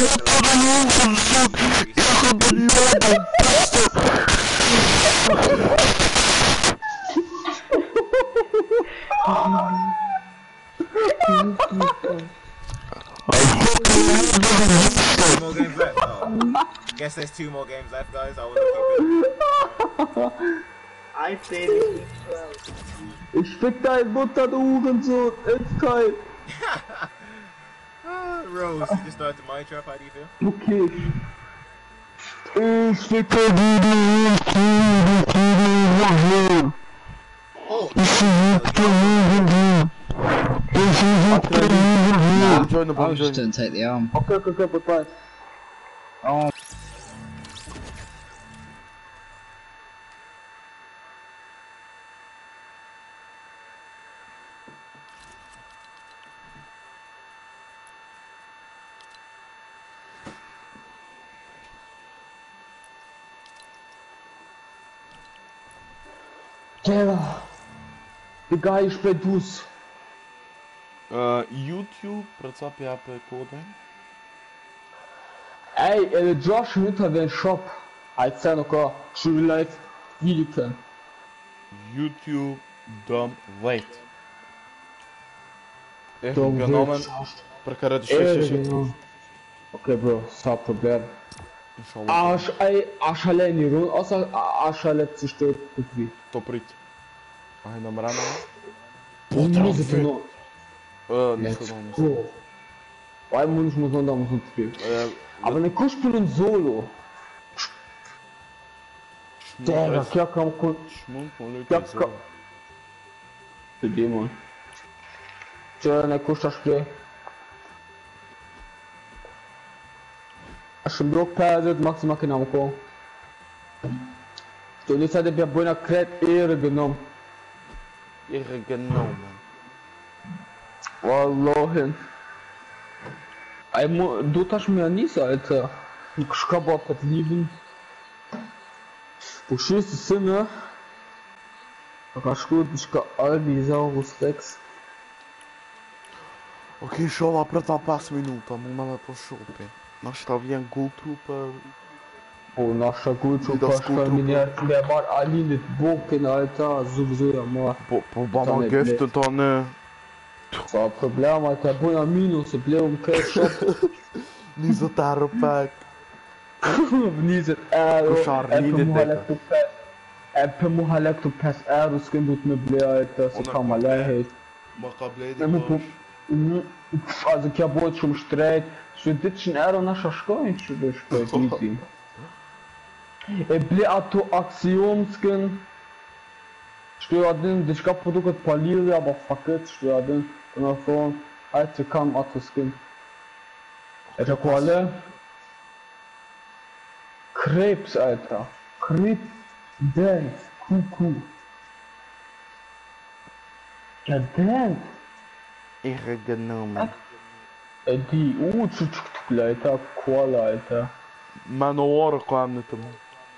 Two more games left. Oh. Guess there's two more games left, guys. I want to keep it. I played it. Ich fick dein Mutter, du Hurensohn, it's geil. Ah, Rose, you just started my trap. How do you feel? Okay. Ich ficke die, die, die, die, die, Oh, Ich fick die Hurensohn. Ich fick die Hurensohn. Join the I bomb, was join. just didn't take the arm. Okay, okay, okay, goodbye. Oh, Tja, Digga, ich bin dus. Uh, YouTube, pracuję apie kodem. Ey, äh, Josh Winter den Shop. Als sein okay, schon live Video können. YouTube, dom, wait. Ich Dom, genommen, wait. prekarę de Ey, shit shit. genau. Okay, Bro, stop problem. Inshallah. Aş, ey, aşağıya iniyorum. Asa aşağıya zerstört wie. Toprit. Ай, на мрана. Музыка, но. Äh, nicht Let's so nicht. go. Weil Mund muss man da muss man spielen. Äh, Aber ne Kuscheln Solo. Der, ja, komm, komm. Schmunk, mal Ja, Leute. komm. Für den Mann. Tja, ne Kuschelspiel. Aš sem drug pezet, maximal che non può. Tu ne sai di più buona cred e genommen. Ihre genommen. Wallahi. Ej, mo, dotaš mi Anisa, Alter. Škaba pred lieben. Po šesti sine. Raškodička Albisaurus Rex. Okej, šova prva pas minuta, máme po šopi. Nastawiłem Goldtrooper. Oh, nasza Gultrooper Das Goldtrooper. terminiert. Der war Ali mit Boken, Alter. Sowieso ja mal. Po, po baba To nie gifte to ne. So, Problem, Alter. Buona minus, Problem, Cash. Niet zo daarop. Внизу Аэро, Кошар, не идет, Эппе мухалекту пес Аэро скиндут me блядь, so kann man leid. Also ich hab heute schon streit, so ditchen Aero naša škojić da škojić niti. E bli a to Aktionskin. Što je один, dečka produkt palili, aber fuck it, što je один, na phone, ajte kam a to skin. E tako ale. Krebs, Alter. Krebs, Dance, Kuku. Ja, Dance. Ihre genommen. Ey, die, uh, tschuk tschuk tschuk, Alter, Koala, Alter. Mijn oren kwamen niet om.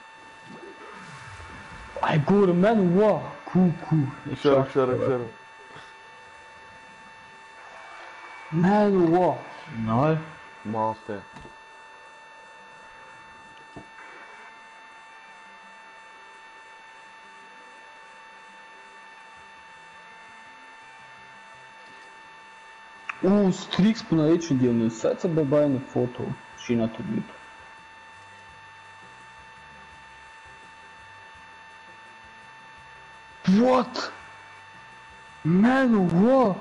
Ey, gute man, wow, Kuku. Ik zeg, ik zeg, ik zeg. Man, wow. Nein. Malte. Uh, Strix până aici din sad să băbaie în foto și n-a trebuit. What? Man, what?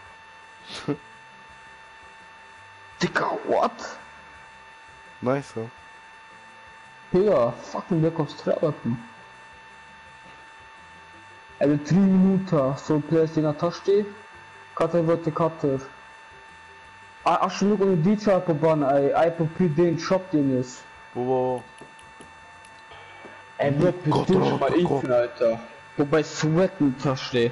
Digga, what? Nice, hè? Digga, fucking Black Ops trei man. Er de drie minuten zo place in a taște, cutter wordt de cutter. Als je nu een D J op ban, ai ai pe priden shop din is. Wow. Er wird bedingt mal ich Alter. Wobei sweaten taște.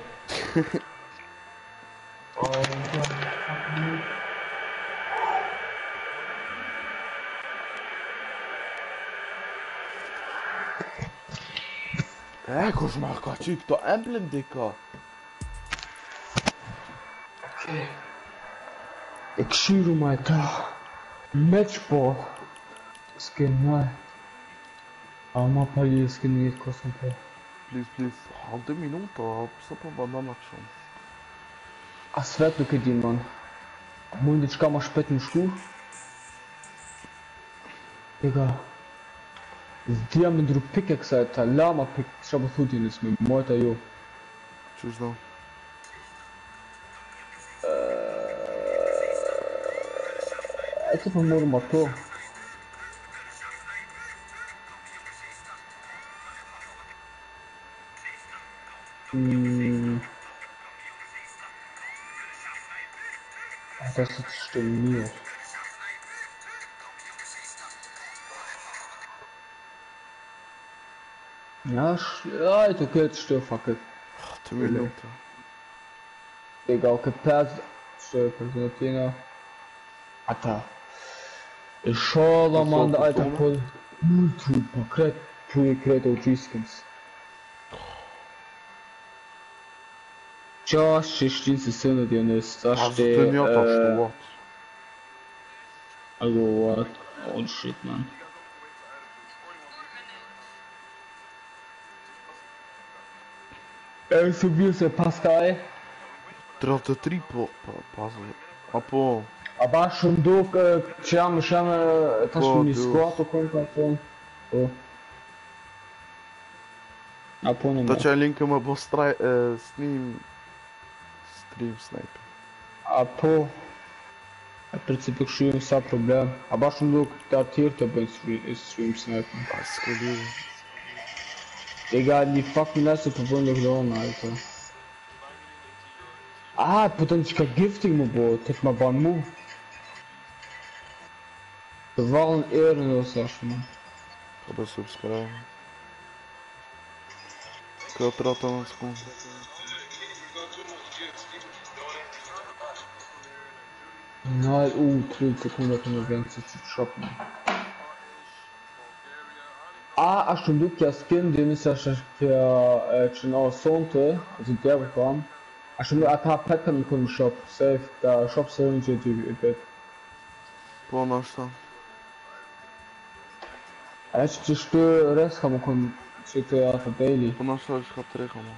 Hé, košmar, kačík, to emblem, dika. Oké. Ik zie hoe mij daar. Matchball. Skin, nee. Ama pali skin niet kosten. Please, please, halde minuta, stoppen we dan nog schon. A svetlo kad man. Mundička ma špetni šku. Digga. Die haben mit druk pickaxe, Alter. Lama pick. Ich hab gut in mit Motor, jo. Tschüss dann. Äh. Ich hab mal mal to. Hm. Das ist stimmiert. Ja, ja, это окей, что факт. Two minuten. Digga, auch gepasst. Что, Personatina. Alter. Ich schau da man, der Alter, voll. YouTube, Pakret, Pakret, O G Skins. Josh, šeštin se sene dnes, A zašte... to nie o to, što what? I go what? Oh shit, man. Ej, subiu se Pascal. Trate tri po, pa, puzzle. A po... A baš un dok, če ja mišem, ta Po, što mi tu. skvato kontra po... Po. A po nema. Da će linka me bo straj, uh, snim... Stream sniper. A po... A principiu și eu sa problem. A baš un dok, da tirte ben stream sniper. A skolio. Digga, die fucking Leiste verbunden geworden, Alter. Ah, potentieel giftig me bro, het maar van moe. Er waren eerder zeg man. Ga bij subscribe. Ik wil praten aan het schoon. Nou, oeh, drie seconden kunnen we wensen te shoppen. Ah, als je doet je skin, die is als je genau zonte, also der bekommen. Als je nu een paar pakken kunnen shop, safe, da shop zo'n je die bed. Po naš tam. Als je de rest gaan we kunnen zitten af daily. Po naš tam ga terug man.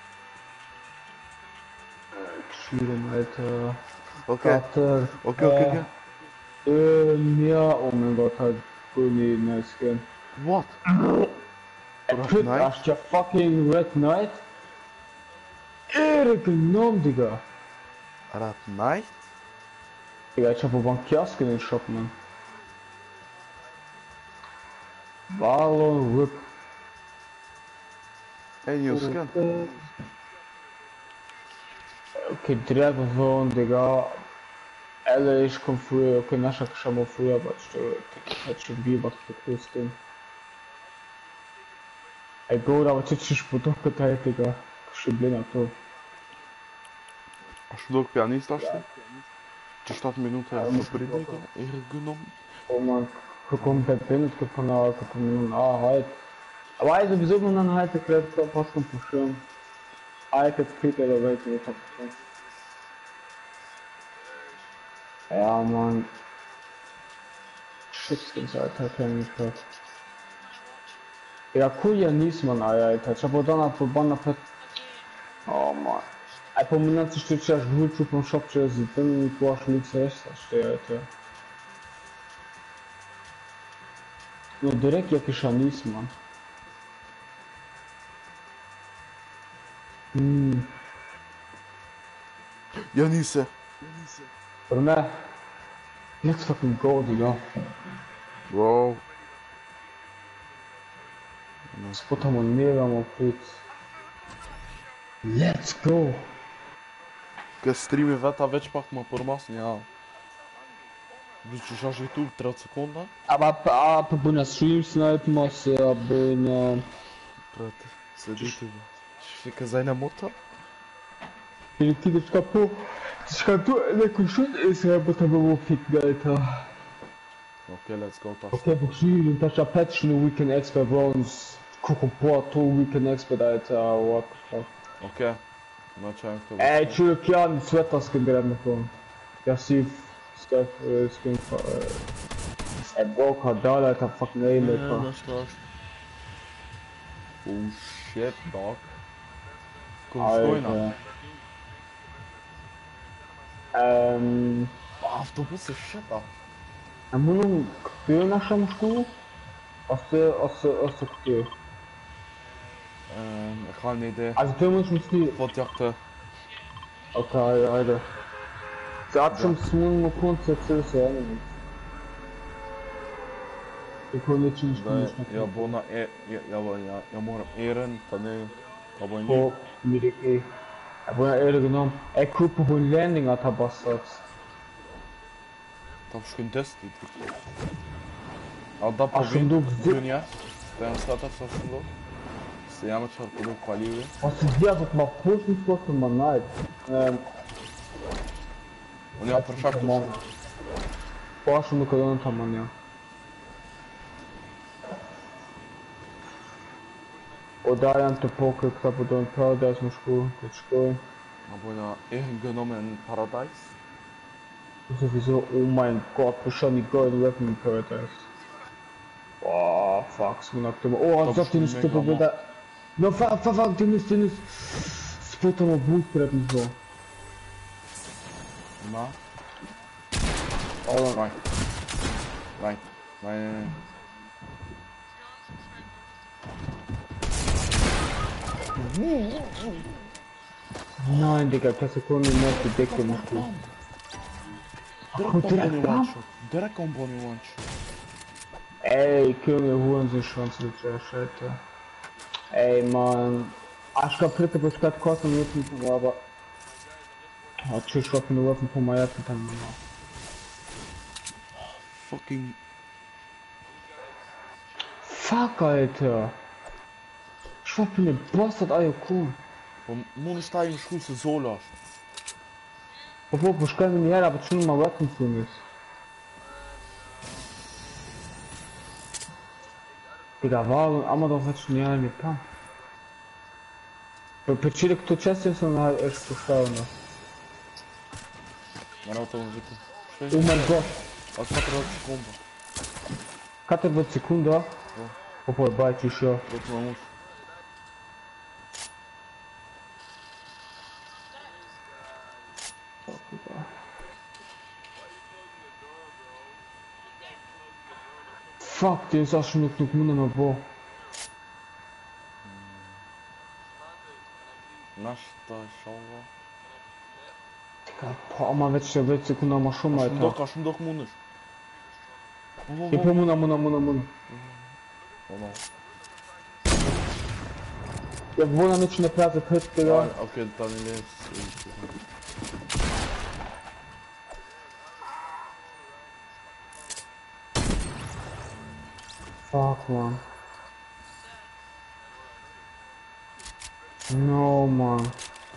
Ik zie hem uit. Oké. Oké, oké, oké. Ehm, ja, oh mijn god, hij goede nice skin. What? Red Kut, Knight? als je fucking Red Knight. Eerlijk genomen, digga. Red Knight? Digga, ich hab aber einen Kiosk in den Shop, man. Ballon Whip. En je skin. Okay, Driver von, Digga. Ella, ich komm früher, okay, nasza schon mal früher, aber ich hätte schon wie was für cool Skin. Ej, go, aber jetzt ist es doch geteilt, Digga. Schibli na to. Als je ook pianist was, je staat minuten verbreden, ingenomen. Oh man, kommt der Bild, kommt von kommt ah, halt. Aber also, wieso man dann halt geklärt, so was kommt von schön. Altes Krieg oder Welt, wie ich hab gesagt. Ja, man. Shitskins, Alter, kenn ich grad. Ja, cool, ja, Niesmann, Alter. Ich hab auch dann auf Verband. Oh, man. Ай, по момент ще чаш глучупам шопче за тъм и плаш лице еста, ще ете. Но direkt ja Kishanis, Mann. Hm. Janise. Bruder, let's fucking go, Digga. Bro. Spotăm un mega mă puț. Let's go. Că streamy veta već pak ma pormasni, ja. Vidiš až YouTube treizeci sekunda? Aber ab bună stream snipen muss ja bună. Brate, sedite. Fica seine Mutter? Ele tira de capô. Descartou, ele é com chute, esse é botar meu fic, Alter. Okay, let's go, Tasch. Okay, Buxi, das ist Patch no Weekend Expert bei uns. Kukupoto Weekend Expert, Alter, what the fuck. Okay. Na čajam to. Ej, čovjek, ja ni sveta skin gledam to. Ja si skaf skin Ej, boka dal, Alter, fucking ej, Ja, Alter. na straš. Oh shit, dog. Kom, stojna. Alter. Ähm... Ah, du bist ein Shitter. Am nu kto naša mušku? Oste, oste, oste kto? Ähm, ich habe eine Idee. Also to muss musli. Fotjakte. Okay, ajde. Sad sam smunimo konce C S ja ne mislim. Kako neće ništa Da, ništa. ja bo na e, ja, ja, ja, ja moram Eren, pa ne, pa bo Po njih. mirike. Ja bo ja eerder genomen. Ik koop een landing uit haar bastard. Tam še in testi. A da pa A vi, šunduk zdi- Dunja, da je stata sa šunduk. Se jama čar kodu kvalivi. Wat is die als ik maar post niet wat van mijn night. Ehm, On ja perfect man. šunduk. Pa šunduk od onom tamo ja. Odajam te pokrek, da bodo on Paradise mušku, kočkoj. A bo na Eren genommen Paradise. Sowieso, oh mein Gott, wahrscheinlich Golden Weapon in Paradise. Oh, fuck, so nach dem. Oh, Top sag den schon Stück mega wieder. No, fuck, fuck, fuck, den ist, den ist. Sputter mal Bootbretten so. Na? Oh, Nein. Nein. Nein. nein, Digga, das ist Sekunde mehr die Decke macht. Direkt Kommt on direkt Bonnie aan? one shot. Direkt on Bonnie one shot. Ey, Junge, Hurensohn-Schwanz mit der Scheiße. Ey, Mann. Acho que a preta vai ficar de costas no último programa. Ah, tio, choque no outro por maior que tá no mal. Fucking. Fuck, Alter. Ich war für eine Bastard, Alter, cool. Om moet sta je schoen ze zo last. Obwohl, wo stellen wir nicht her, aber schon mal Weapons tun ist. Digga, warum Amador hat schon ja nicht kann. Причина, кто часто на эшку ставно. Maar dat dan zitten. Oh mein Gott. Als gaat er ook seconde. Ката двадцать секунд, да? Попой, бать еще. Dat we moet. Fuck, den ist auch schon noch genug Mund am Bo. Нашата шалва. Digga, boah, man wird schon двадцать секунд am schon mal. Док, аш док мунеш. И по муна, муна, муна, муна. Я вон на начне праздник хит, Digga. Окей, dan is. Fuck, man. No, man.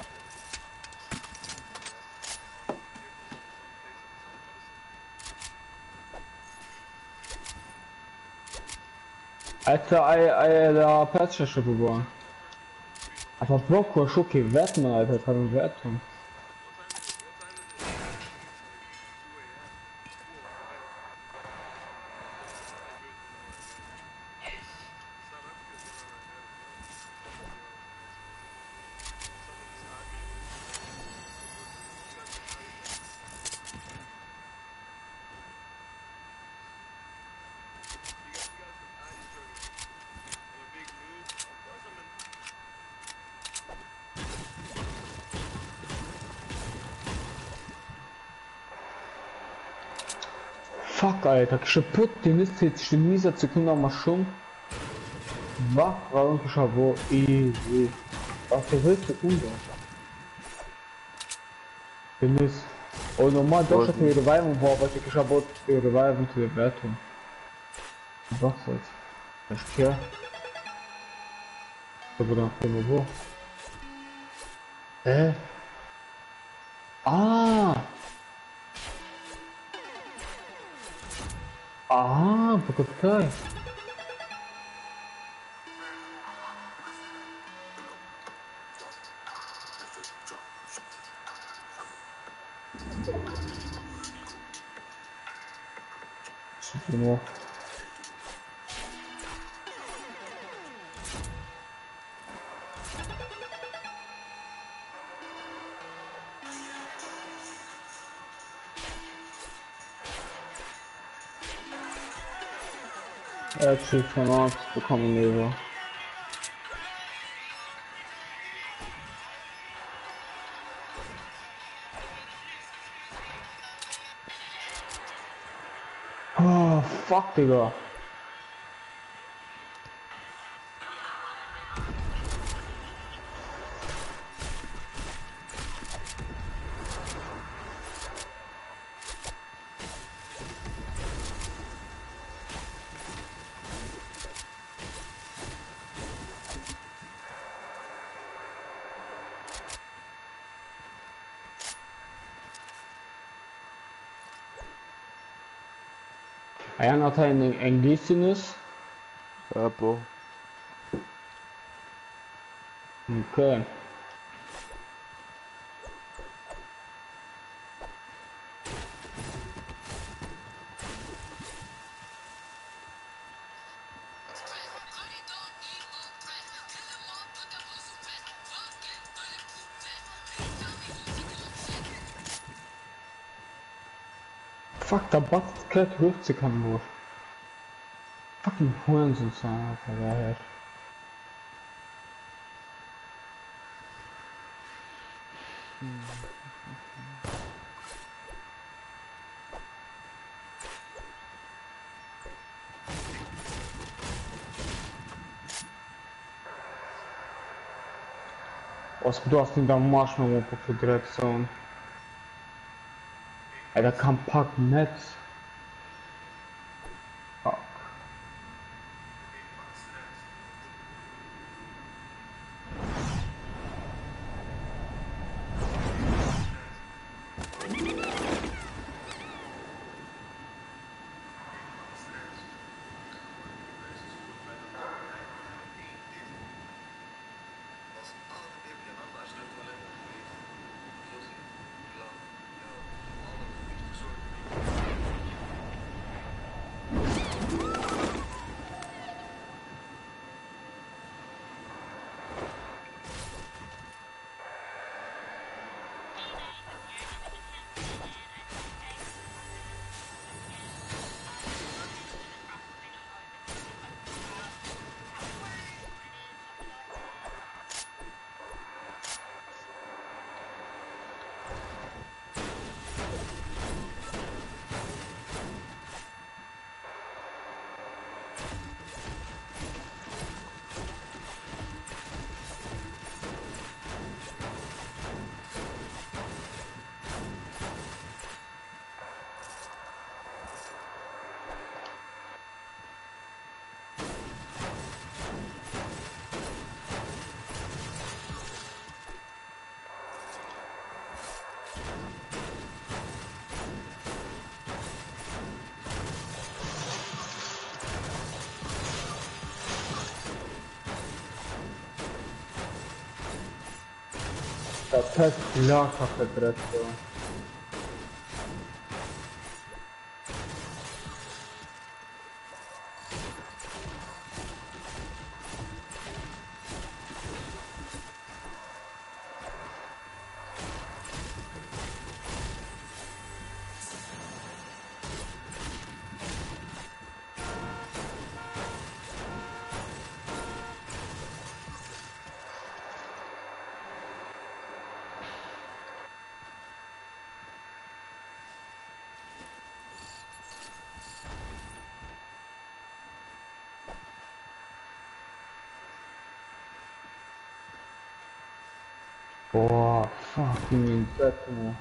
Alter, ej, ej, der Patch ist schon geboren. Aber Brock war schon kein Wert mehr, Alter, kein Wert. Fuck, Alter, Ksheput, den ist jetzt in dieser Sekunde mal schon. Wach, warum Kshavo? Easy. Was du willst du tun, Alter? Den ist. Oh, normal, doch schon die Revival war, aber die Kshavo, die Revival zu der Wertung. Was jetzt? Das ist klar. Aber dann können wir wo? Hä? Ah! Ah, покупай. Чего? Actually, von uns bekommen wir. Oh, fuck, Digga. Ayan ata en englishsiniz? Ja, bro. Okay. Fuck, der Bot klärt fünfzig kann nur. Fucking Hurensohn sein, Alter, der Herr. Was du hast in der Marshmallow по Direktion. Ey, der kann packen Netz. Fuck. Der Test lag auf der Drecksau. Boah, fucking Insekten.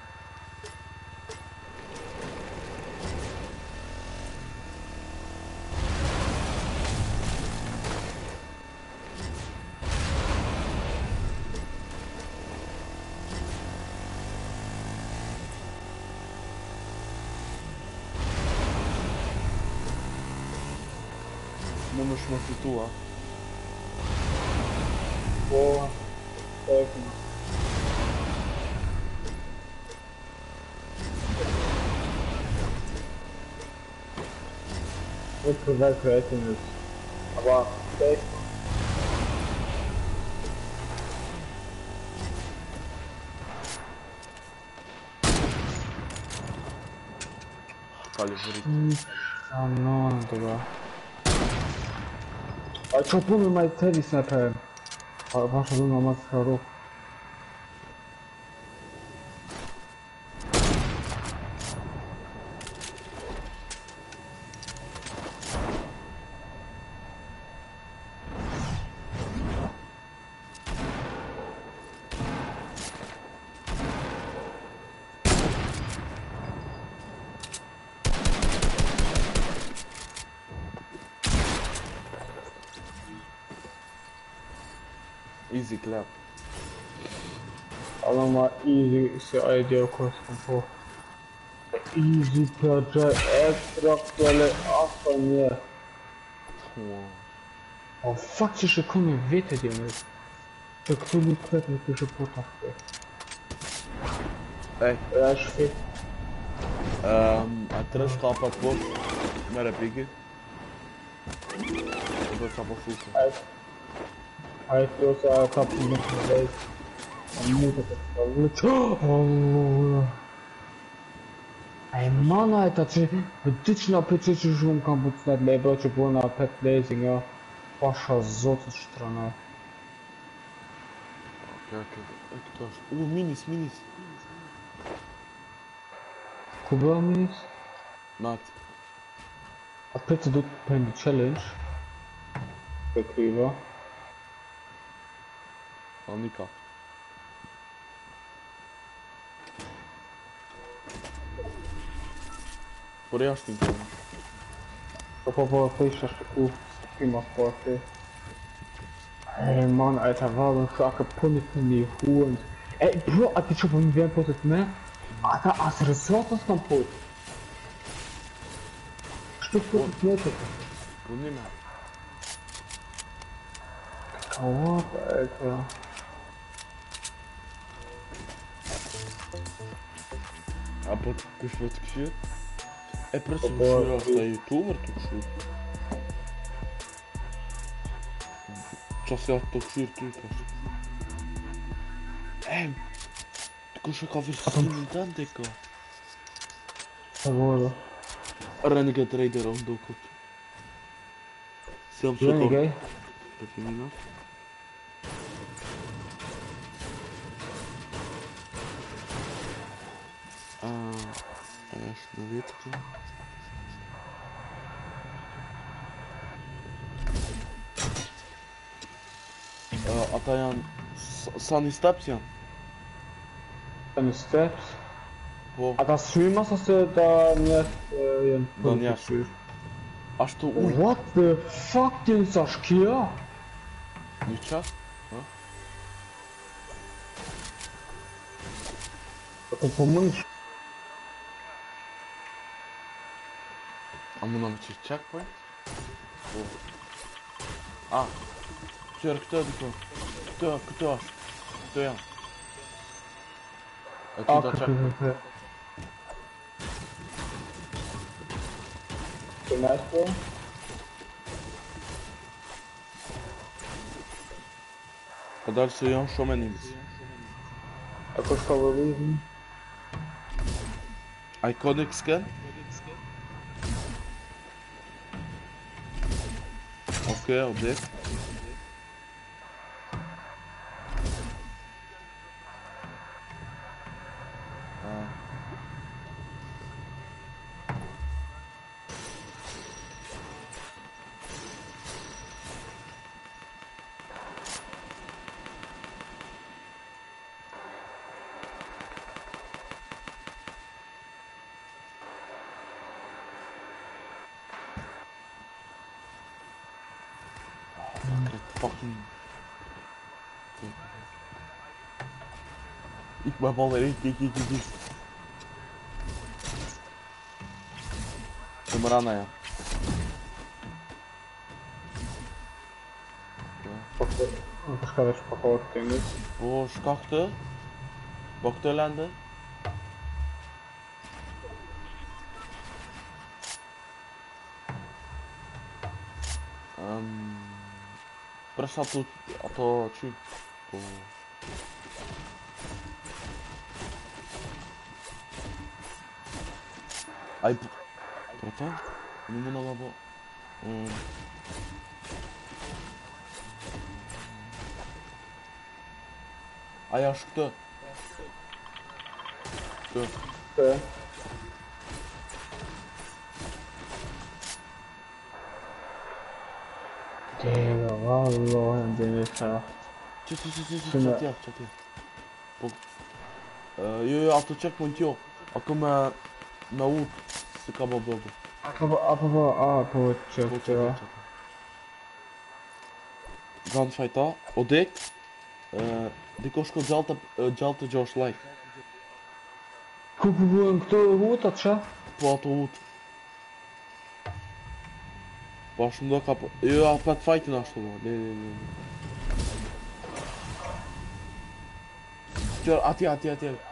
Mo mux ma situwa. Boah, Insekten. Nicht so weit creating ist. Aber echt. Калибрит. Ah no, Digga. Ich hab nur mein Teddy Snapper. Was schon noch mal Karo. Easy clap. Aber mal easy ist die Idee kurz vor. Easy per J extra Quelle auch von mir. Oh fuck, ще коме вете дяме. Както ли клетните ще потахте. Ey, Ja, spät. ähm, a três capa por primeira pique. Dois capa suco. Aí trouxe a capinha de vez. A muita pessoa. Oh. Ej, man, Alter, czy wytyczna przecież już mam kampus na lewo, czy było na pet blazing, ja. Pasza z złotą stronę. Okej, okej. Ej, ktoś. U, minis, minis. Kuba minis? Nat. A pyty do penny challenge. Wykrywa. Anika. Por jasnym to. To po prostu jeszcze sztuku Klima Sporty. Ej, man, Alter, warum starke Punde von die Huren. Ey, Bro, hat die schon von mir postet, ne? Alter, als Resort ist kaputt. Stück postet nicht. Wo nie mehr. What, Alter. A po kuś odkrzy? E, proszę, To było- raz na YouTuber tu krzy. Czas ja to krzy tu też. Ej, tylko szukawy simultan tylko. Co było? Renegade Raider on dokąd. Sam się Renegade? Definido. A, a jeszcze na wietkę. A Atajan, Sunny Stepsian. Deine Steps. Bo, A das Streamers hast du da nicht, äh, jeden Da nie. aż tu uj. What the fuck, den Saskia? Nie czas? To pomóż. A my mamy coś checkpoint? Bo... A! Czer, kto tylko? Kto, kto? Kto ja? A tu A, da ty, checkpoint. ty, ty. Ty masz to? A dальше ją szomenimiz. A kosztowały różni? Iconic scan? Okej, obiekt. fucking... Ik ben bal erin, kijk, kijk, kijk, kijk. Doe maar aan, ja. Acho que era de pacote, entendeu? O şkaktı. Baktı elendi. Um, Presa tu, a to či? To... Aj, proto? Nemu na labo. Um. Aj aşktı. Dur. É. Diego, vallahi Deniz'e. Çıt çıt çıt çıt Şuna- çatı yap çatı yap. Bak. Ee, yo yo atacak mı yok. Akım e, navut. Sıkaba baba. Acaba, acaba, ah, putz, ja. Gunfighta. Odik. Ee, Dikoško Jalta, Jalta Josh Light. Kupujem, kto je huta, če? Plato ut. Başımda kapı. Yo Apat Fight'in açtı bu. Ne ne ne. Gör at ya at ya at ya.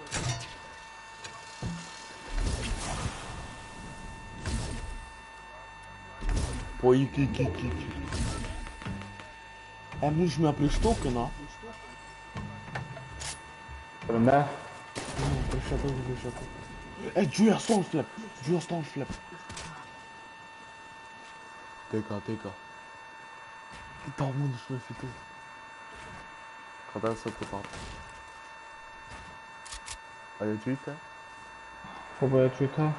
Pô, iki iki iki iki. É muito me aprestou, não? Para me? Não, prestador, prestador. É Julia Stone Flip. Julia Stone Flip. Teka, teka. Que tal mundo foi feito? Cadê essa total? Aí a Julia? Próbuję Twitter.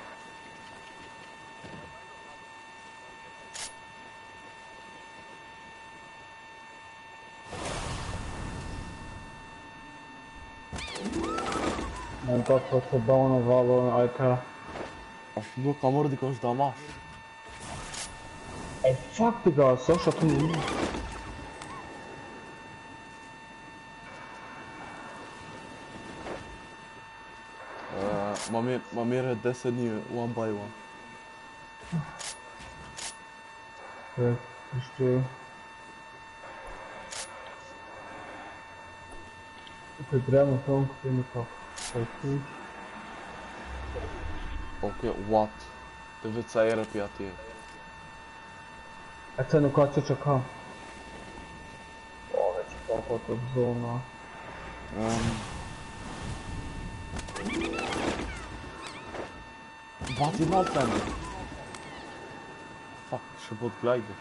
Mam to potrzebowaną Alka. Acho que no câmera de coisa da mais. Ej, fuck ty go, Sasha, tu nie. Mamir, Mamir Destiny one by one. Tak, jeszcze... Wygramy tą, którym to... Okej, what? Det vill säga det på att det... A co, no kocie czeka? Ale czeka to zona. Um... Wat in Alpen? Fuck, Shabbat Glider.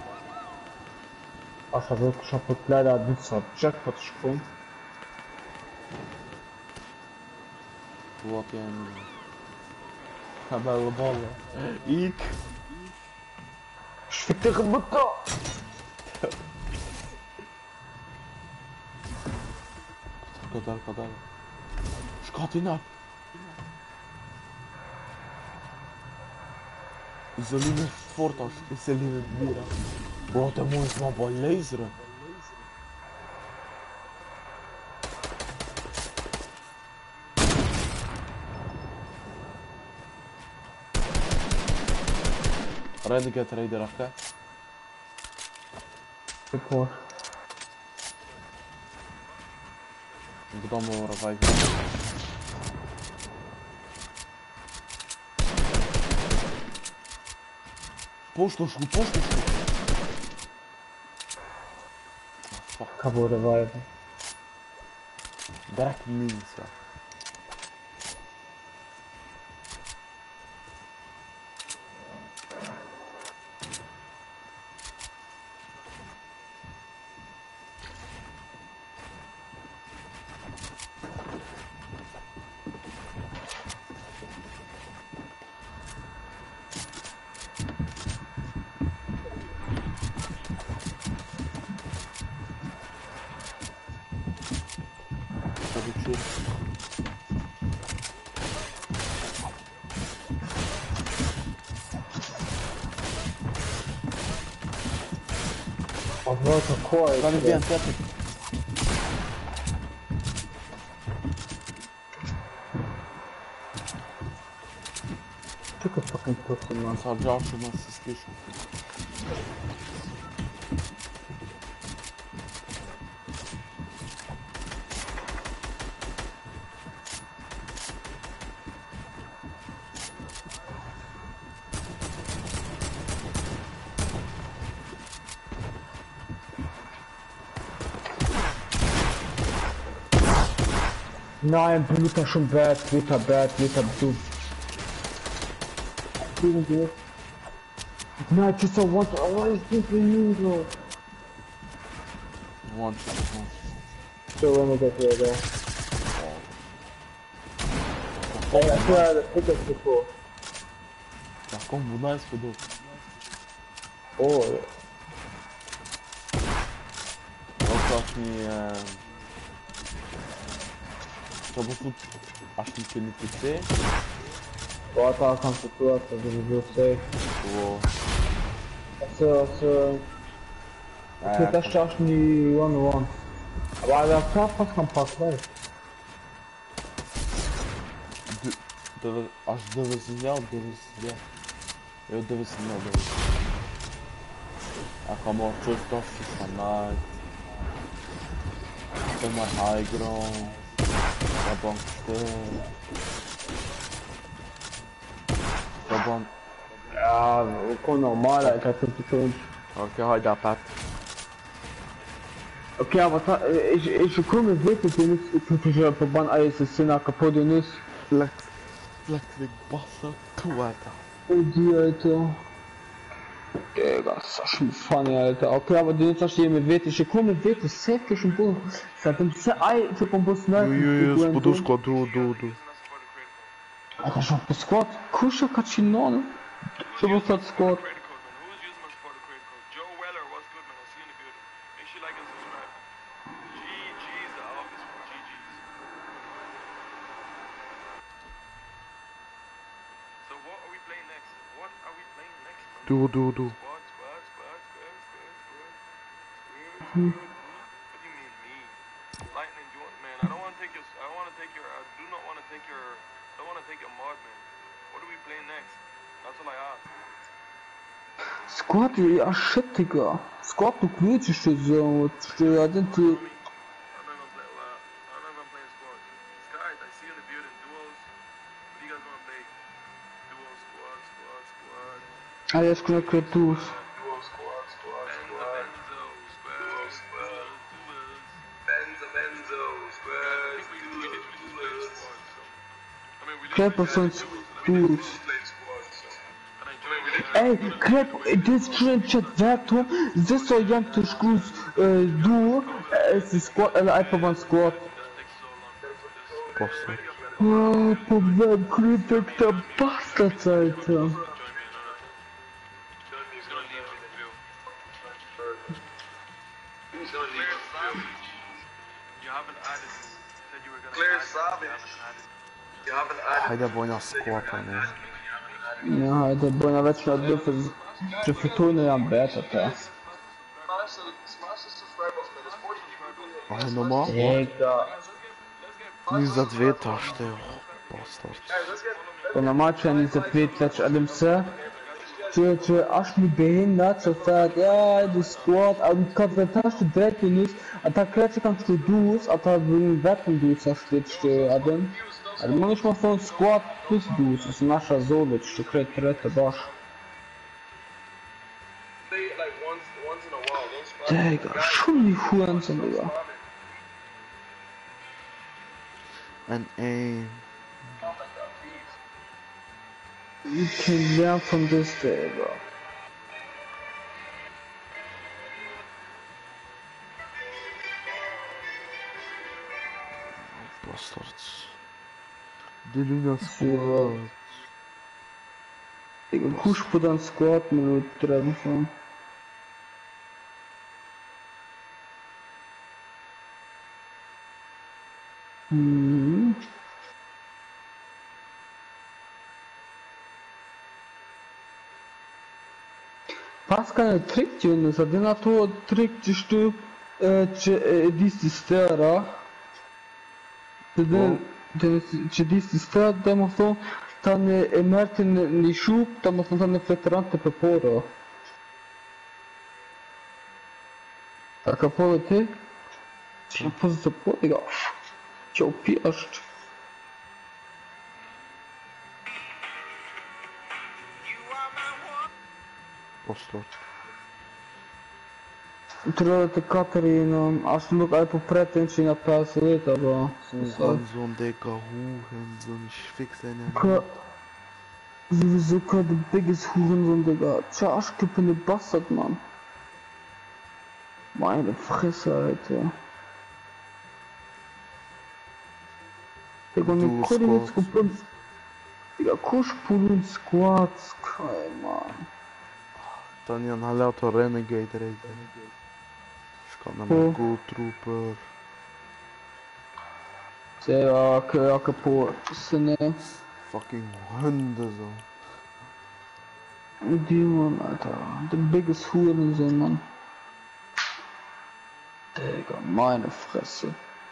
Aż a wielka podklada dyca, jackpot szkół. Wat in... Kabel ballen. Ik. Świetnego buta! Kadar kadar. Schat in Isoline fortas, isoline mira. Bro, det måste man bara lasera. Renegade Raider after. Support. Потом его revive. Пуштушку, пуштушку. Acabou de revive. Dark Minsa. Wat was een kooi. Kan ik bien, fertig. Took a fucking pussy, man. Sad Josh, mas se esqueça. Nein, Bluter schon bad, Bluter bad, Bluter du. Nein, just a one, what is this for you, bro? One second. So let me get rid of Hey, I tried to pick up before. Par contre, bu nice fodou. Oh, Ostatni... To był fut... Aż mi się nie tyczy. bota kan sytuacja, żeby był safe. Było... So, so... Ty też czas mi one one. Ale ja trzeba pas kan pas live. Deve... Aż deve se miał, deve se miał. Eu deve se miał, deve. Acabou tudo to fica nice. Tem mais high ground. Tá bom que Tá bom. Ja, gewoon normaal, ik heb het gewoon. Oké, hoi daar, Pat. Oké, aber ta, ich, ich komme wirklich nicht, ich habe verbannt alles, das sind kaputt und ist. Flex. Flex, ik bassa toe, Alter. Oh, die, Alter. Digga, das ist schon funny, Alter. Okay, aber die jetzt hier mit wirklich, ich komme wirklich, safe schon gut. Seit dem Ei, ich hab ein Bus neu. Ой-ой-ой, подушка, ду, ду, ду. Alter, schon по squad. Kusha Kachinone. Schon was hat squad. Du, du, du. Hmm. What do you mean me? Lightning, you want, man? I don't want to take your. I want to take your. I do not want to take your. I don't want to take your mod, man. What are we playing next? That's all I asked. Squad, ja shit, Digga. Squad, du glitschst so. Ja, den I'm du. not gonna play. Well, I'm not gonna play squads. Guys, I see you in the building. Duos. What do you guys want to play? Duos, squad, squad, squad. Ah, ja, ich kann ja duos. Duo, squad, squad, squad. Benzo, squad. Benzo, Benzo, squad. Crap, was sonst duos. Ey, Crap, this stream chat Vertum, this so young to schools, äh, du, es ist Squad, äh, einfach mal Squad. Bastard. Oh, Problem, Creep, der Bastard, Alter. Clear Savage. You haven't added. Hajde bojna skłapa, nie? Ja, der Bonavec na dupę, że fortuna jam beta, ta. Ale no ma? Jega. Ni za dwie tašte, jo. Bastard. Bonavec nie zapytać, ale mse. Czy, czy aż mi behindert, so sagt, ja, die Squad, aber ich kann den Taschen direkt nicht, a ta krecze kam tu dus, a ta w wetten dus, a steht stehen, a den. Ale manchmal von Squad plus dus, das ist nasza Zolec, czy kret trete basz. Digga, schon die Huren sind, Digga. En één. You can learn from this, Digga. Bastards. Delina squad. Digga, kush po dan squad me treba sam. Hmm. Kas kanë trik që në sa din ato trik që shtu e, që e di si stera që dhe që di si stera dhe më thonë ta në e mërti në një shuk ta më thonë ta në fleteran të përporo ta ka po dhe ti që në pozit të po dhe ga që u pi është Postot. trettio e quattro në ashtu nuk ai po pretin që nga pesëdhjetë apo Hohenzollern, Digga, Hurensohn, ich fixe den. Ka sowieso ka the biggest Hurensohn, Digga. Tja, Arschkippe ne Bastard, Mann. Meine Fresse, Alter. Digga, ne Du Kodi jetzt squats. gepumpt. Digga, Kusch Pulun Squats, kein Mann. Dan janë hala të Renegade rejtë. Shka në Po. më Go Trooper. Se ja, ke ja ke po, se ne. Fucking hunde zo. Die man, Alter. The biggest Hurensohn, Mann. Digga, meine Fresse.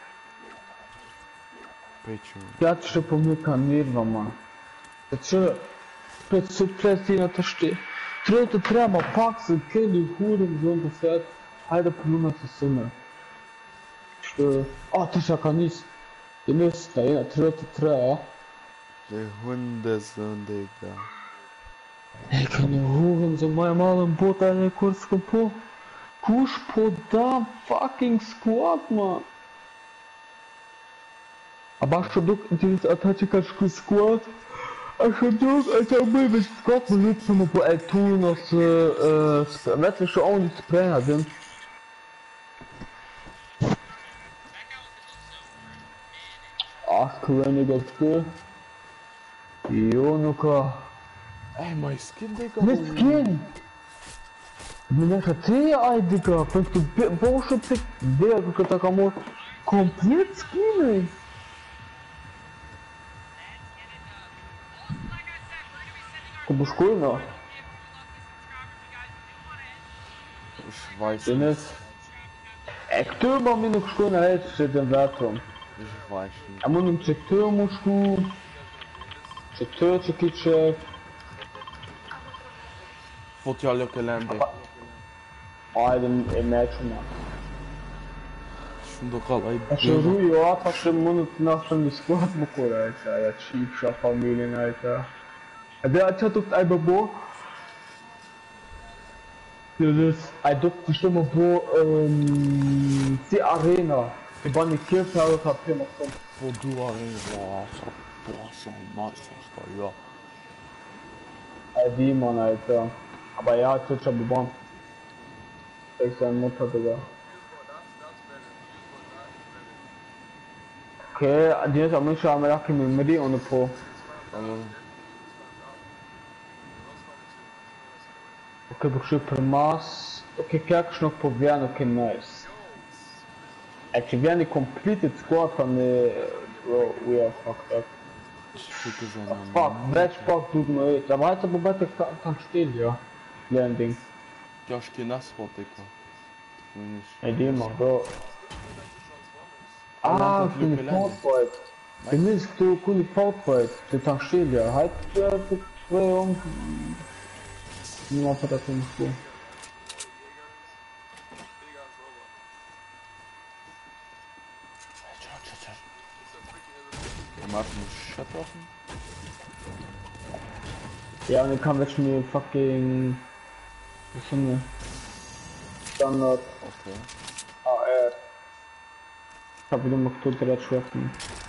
Patreon. Ja që po me ka nirva, man. E që për të pletina të shti. trettio e tre ma pak se kelli hurin zonë të fet, hajde për nume të sëme. Që... A, të shë ka njës. I njës të jena trettio e tre, a. De hunde zën, Digga. E ka një hurin zonë ma e madhe në bota e kur s'ko po. Kush po da fucking squat, man. A bashkë duk të ata që ka shku squat, a shë duk ata bëj me squat më lutë që më po e tunë ose vetë shë onë të prejna dhe. Ashtë kërëni dhe të jo nuk ka. Ej, ma i skin, Digga. Me skin! Me nësha treja aj dika, për këtë boshë për dhe këtë ta ka morë komplet skin, Ku bu shkojnë, no? Ich weiß Dennis. E këtë ma mi nuk shkojnë a e që të në vetëm. Ich weiß nicht. A më nuk që këtë mu shku, që këtë që ki që... Fotjallë ke lende. Ajde e meqë ma. Shumë do kalla i E që rruj jo ata që më në të nashtë në skuat më kore e që aja qip shë familin e që. E dhe atë që të këtë ajë bëbo, ajë do të kështë më bo si arena, të ba një kërë të arë të apë më këtë. Po dua e va, sa po sa nice asta, ja. E di man e të, aba ja që që bëban. E kësa në më të të ga. Ke, djetë a më që ameraki me mëri unë po. Ok, për kështu për mas, ok, kja kështë nuk po vjen, ok, nice. E që vjen i completed squad ta në... Bro, we are fucked up. Shkike zena. Fuck, veç pak duhet më e, që vajtë po bete kanë shtil, jo. Landing. Kjo është kina spot e ka. E di ma, bro. Ah, këtë një pot fight. Të njës këtu ku një pot fight, të kanë shtil, jo. Hajtë të të të të Një ma pëta të më shku. Qa, qa, qa. Ka marrë më shët ofën? Ja, unë kam veç një fucking... Kësë në... Standard... Ok. A R. Ka përdu më këtu të retë shwefën.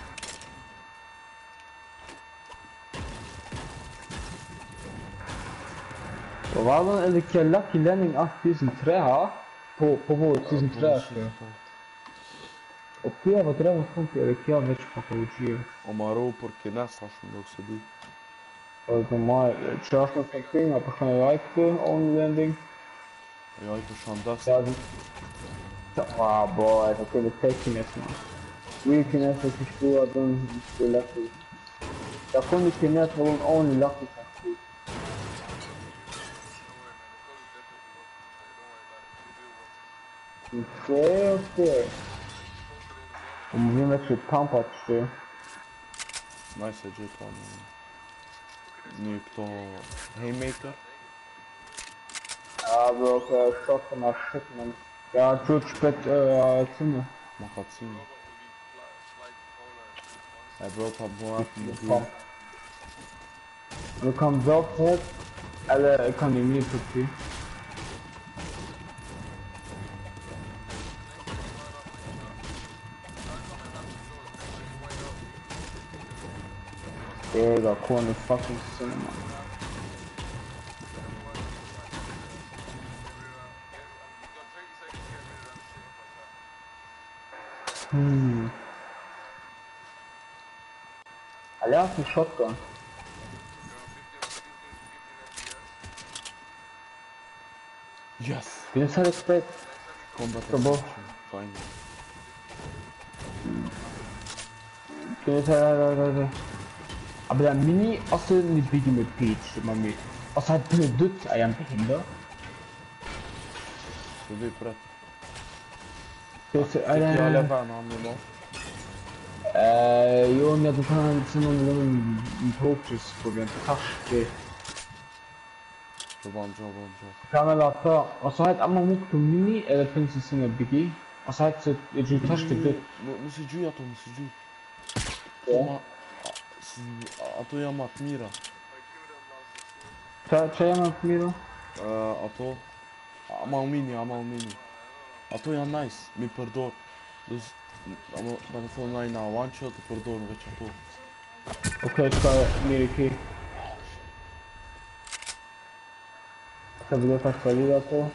Po vallën edhe kjo Lucky Landing af season tre, ha? Po, po, po, season tre është. O kjo vë tre më thonë kjo, edhe kjo veç pa po u gjirë. O maru për kina sa shumë do këse di. Po të maj, që është në fucking, a për shkën e like këtë, on landing. Ja, i për shandas. Ja, zi... A, bo, e të këtë tekiness, man. Weakness e të shku adën, shku Lucky. Ja, kënë një kiness vëllën only Lucky ka shku. Okej, okej. Mówimy czy pump atıştı. Nice jet var. Nick to Haymaker. Ja, bro, okej, shotgun na shitman. Ja, czuć przed e, ceny. Makacini. Ej bro, ta była Pump. Du kan drophead, eller kan du mye plutselig. Jeg har corner fucking cinema. Hmm. Jeg har en shotgun. Yes! Więc respekt. Combat To było. Fajnie. Więc aber der Mini også en video med Peach, det var med. Og så er det dødt, er jeg en behindret. Så det är rätt. Det er Jag det... lever en annan då. Eee, jo, men jeg kan se noen approaches på den taske. Det var en jobb, en jobb. Kan jeg lata, og så har jeg et amma mok på Mini, eller Prinsessin av Biggie. Og så har jeg et et taske dødt. Musi dżuja to, musi dżuj. Ja. A to ja mat mira. Čo je mám po Miro? A to... A mal mini, a mal mini. A to ja nice, mi perdor. Dus... Ben to online na one shot, perdor već a to. Ok, čekaj, Miri ki. Sad bi dotak salida to.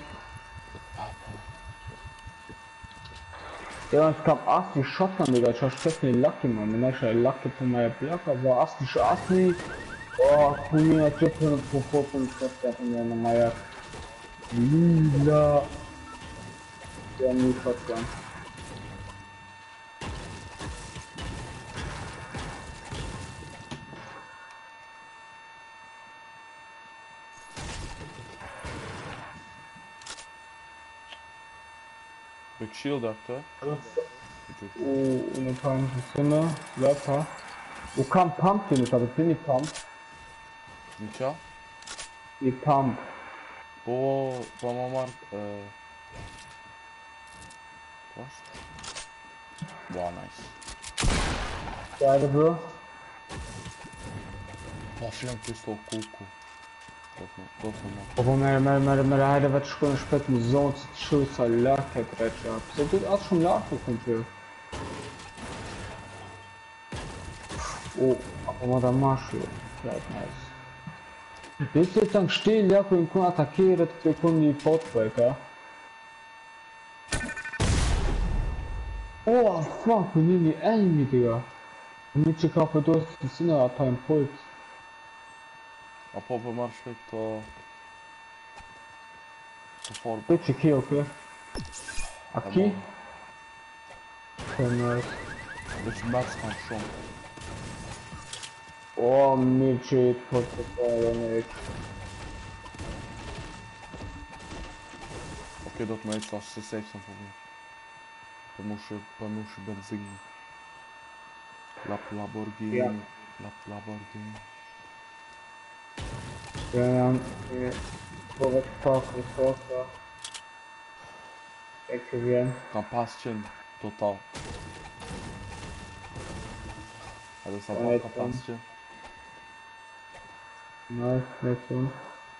Ja, ich glaube, Asti Shotgun, Digga, ich hab mir Lucky, man. Wenn ich ein Lucky von meiner Block, aber Asti Asti. Oh, cool, ich hab mir ein Foto von Shotgun in meiner Meier. Lila. Der nie Shotgun. Big shield akta. O nu tar jag en sinne, löp här. Och kan pump till det, så det är pump. Nicha? I pump. På... På mamar... Uh... Fast? Wow, nice. Ja, det är bra. Vad flank du står koko. Gå för mig. Och med med med med det här det var schon spät med så skjuta läket rätt upp. Så det är schon läket kommt. Oh, aber man da marsch. Right, nice. Hvis jeg tenker still, jeg kunne kunne attackere til å kunne gi potbreaker. Åh, fuck, hun er i enemy, digga. Om jeg ikke kan få dårlig til siden av å ta en point. A po po marszwek to... To form. Det er ikke ki, ok? Aki? Så nice. Det är märksam som. Åh, midget på det. Okej, dat me iets als ze safe zijn voor me. Dan moest je, dan moest je benzine. Lap Lamborghini. Ja. Lap Lamborghini. Ja, på ett tak och så så. Ikke igen. Kampasjen, totaal. Ja, dat is Ja, dan ik kampasjen. Nice, nice one.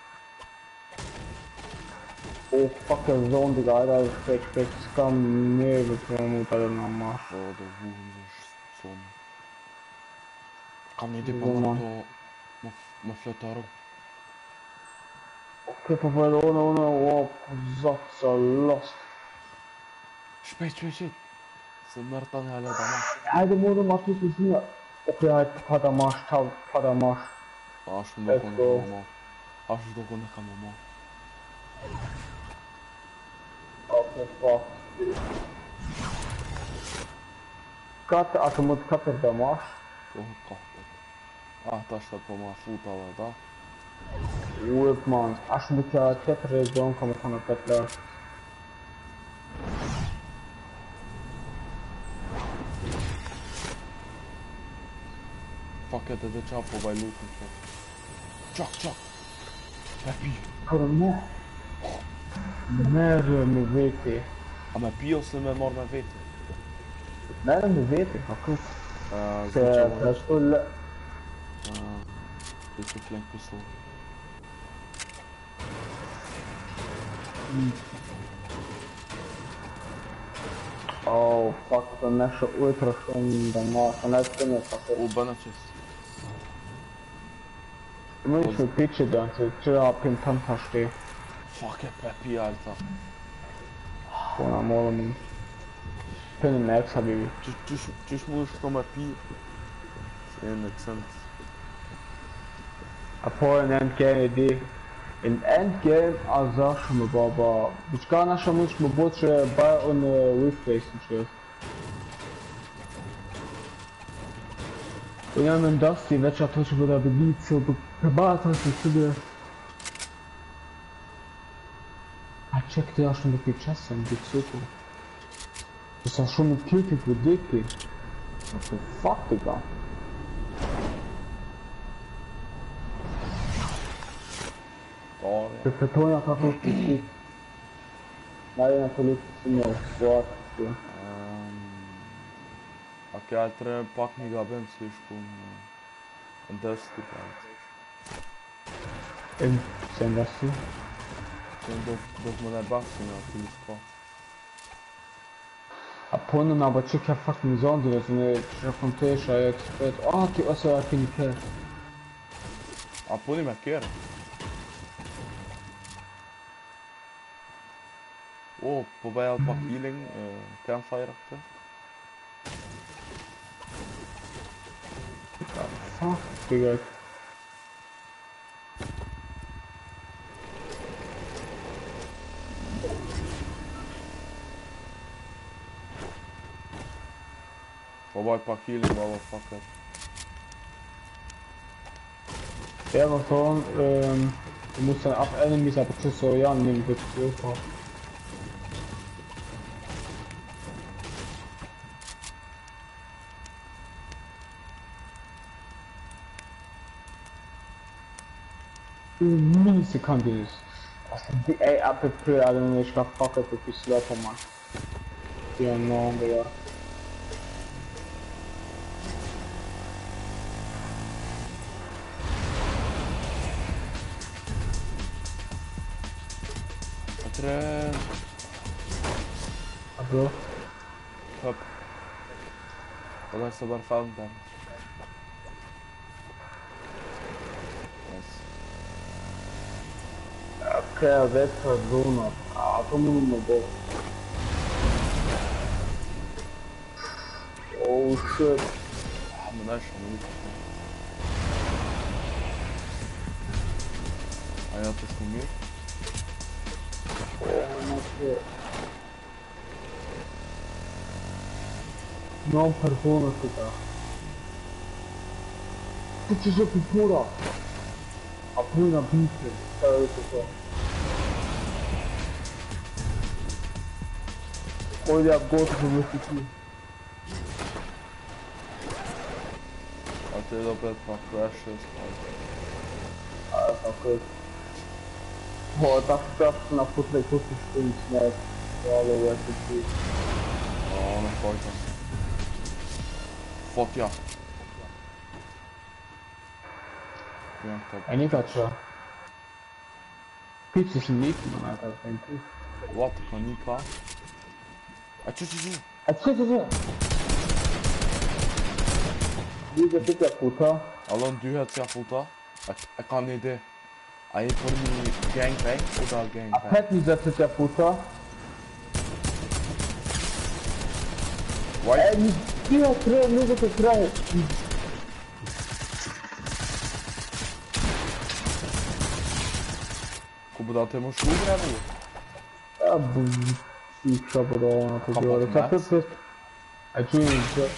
Oh, fucking zone, die guy that is fake, fake scam neer mot den mamma. Oh, de woensdag zon. Kan niet dit Zon, man. man to... Me flyttar upp. Okej, på vad då, no, no, wow, zat så lost. Spät, spät, spät. Smärtan hela dagen. Nej, det må de absolut inte. Okej, jag har ett padamash, tal, padamash. Acho que não Let's go. mal. Acho que não kan mal. Okej, fuck. Kat, alltså mot katter damash. Oh, kahpe. Ah, taşla på mig fotalar da. Whip man, acho que a katter zone kommer kunna kattla. Fuck it, dat is bij Luton. Chuck, chuck. Happy. Però no. Merda, mi vedi. Ah, maar Pios niet meer maar naar weten. Merda, mi vedi, ma cosa? Uh, Se la sul... Ah, dit is een flink pistool. Oh, fuck, to nešto ultra šum da ma, to ne spinje tako. O, bannetjes. Imaju su piće da se treba pin tam tašti. Fuck it, Peppy, Alter. Ona moram... Pin Max habibi. Tjus moest nog maar Pi. In accent. Apoi in endgame idee. In endgame azašamo baba. Bička naša moć mogoče buy on replace and shit. In einem Industry večja točka da bi lice prebata se tudi. A ček, ti jaš nekaj časa in biti super. To sam šel mi kilti po deki. What the fuck, tega? Dårlig. Det fortår jeg faktisk ikke. Nej, jeg får lidt til noget svart. Ok, Alter, pak mi ga ben слишком. Industry part. In Industry? Sen dok dok mu ne baksın ya, Filipa. A ponovno me aber čekaj fucking zondi, da se ne rakonteš, a je ekspert. A, ti osa ja kini ker. A puni me ker. Oh, pobij al pak healing, uh, campfire achter. Fuck, digga. Pobij pak healing, motherfucker. Ja, was gewoon, ähm, du musst dann ab Enemies aber zu so ja nehmen, wird super. Millisekunde ist. Also die ey ab für alle nicht verfuckt für die Slapper man. Ja, no, ja. Alter. Also, Hop. Wat is er maar fout dan? okay, that's a zona. Ah, como no bom. Oh shit. Ah, maar dat is gewoon niet. Ah ja, het is niet meer. Oh my shit. Não persona fica. Dit is op de pura. A pura bice. Sabe isso. Olha a gota do meu aqui. Até dá para para crashes. Ah, tá coisa. Oh, tá ficando na puta da coisa de snap. Olha o S P. Oh, não pode. Fuck ja. Ja, top. En ik had zo. Piets is niet, maar dat is niet. Wat? Ik kan niet klaar. Ah, tju, tju, tju. Het zit er. Deze zit er goed, hè? Alon, du het zich goed, hè? Ik kan niet de. Hij heeft voor die gangbang of dat gangbang? Het niet dat zit er goed, hè? Why? En die hier terug, nu zit het terug. Como dat helemaal schoenen hebben? Ja, boem. Ik snap het al, natuurlijk. Ik heb het dus. Het is niet.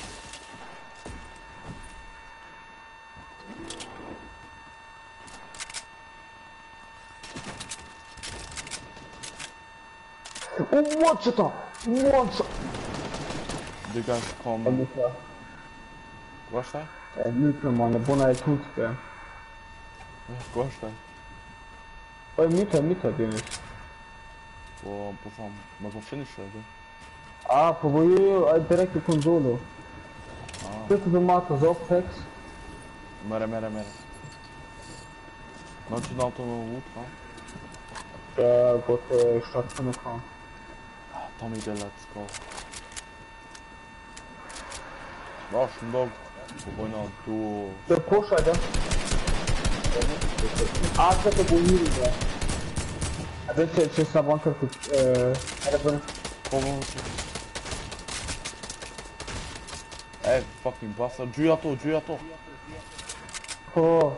Oh, wat zit er? Wat? De guys komen. Waar is hij? É muito, mano, é bom na tudo, velho. Gosto, hein? Oi, mito, é mito, Denis. Vou, por favor, mas vou finisher, né? Ah, próbuję direkt konsolę. Ah, Co ty wymato z Optex? mera, mera, mera. Não te dá o teu loot, não? Ja, Gott, äh, statt von der Frau. Ah, Tommy, der let's go. Wow, schon dog. Wobei noch, du... Der Porsche, Alter. Ah, das ist bonito, velho. A ver se se essa banca eh era para Como você... É, fucking bastard. Giù a to, giù a to. oh,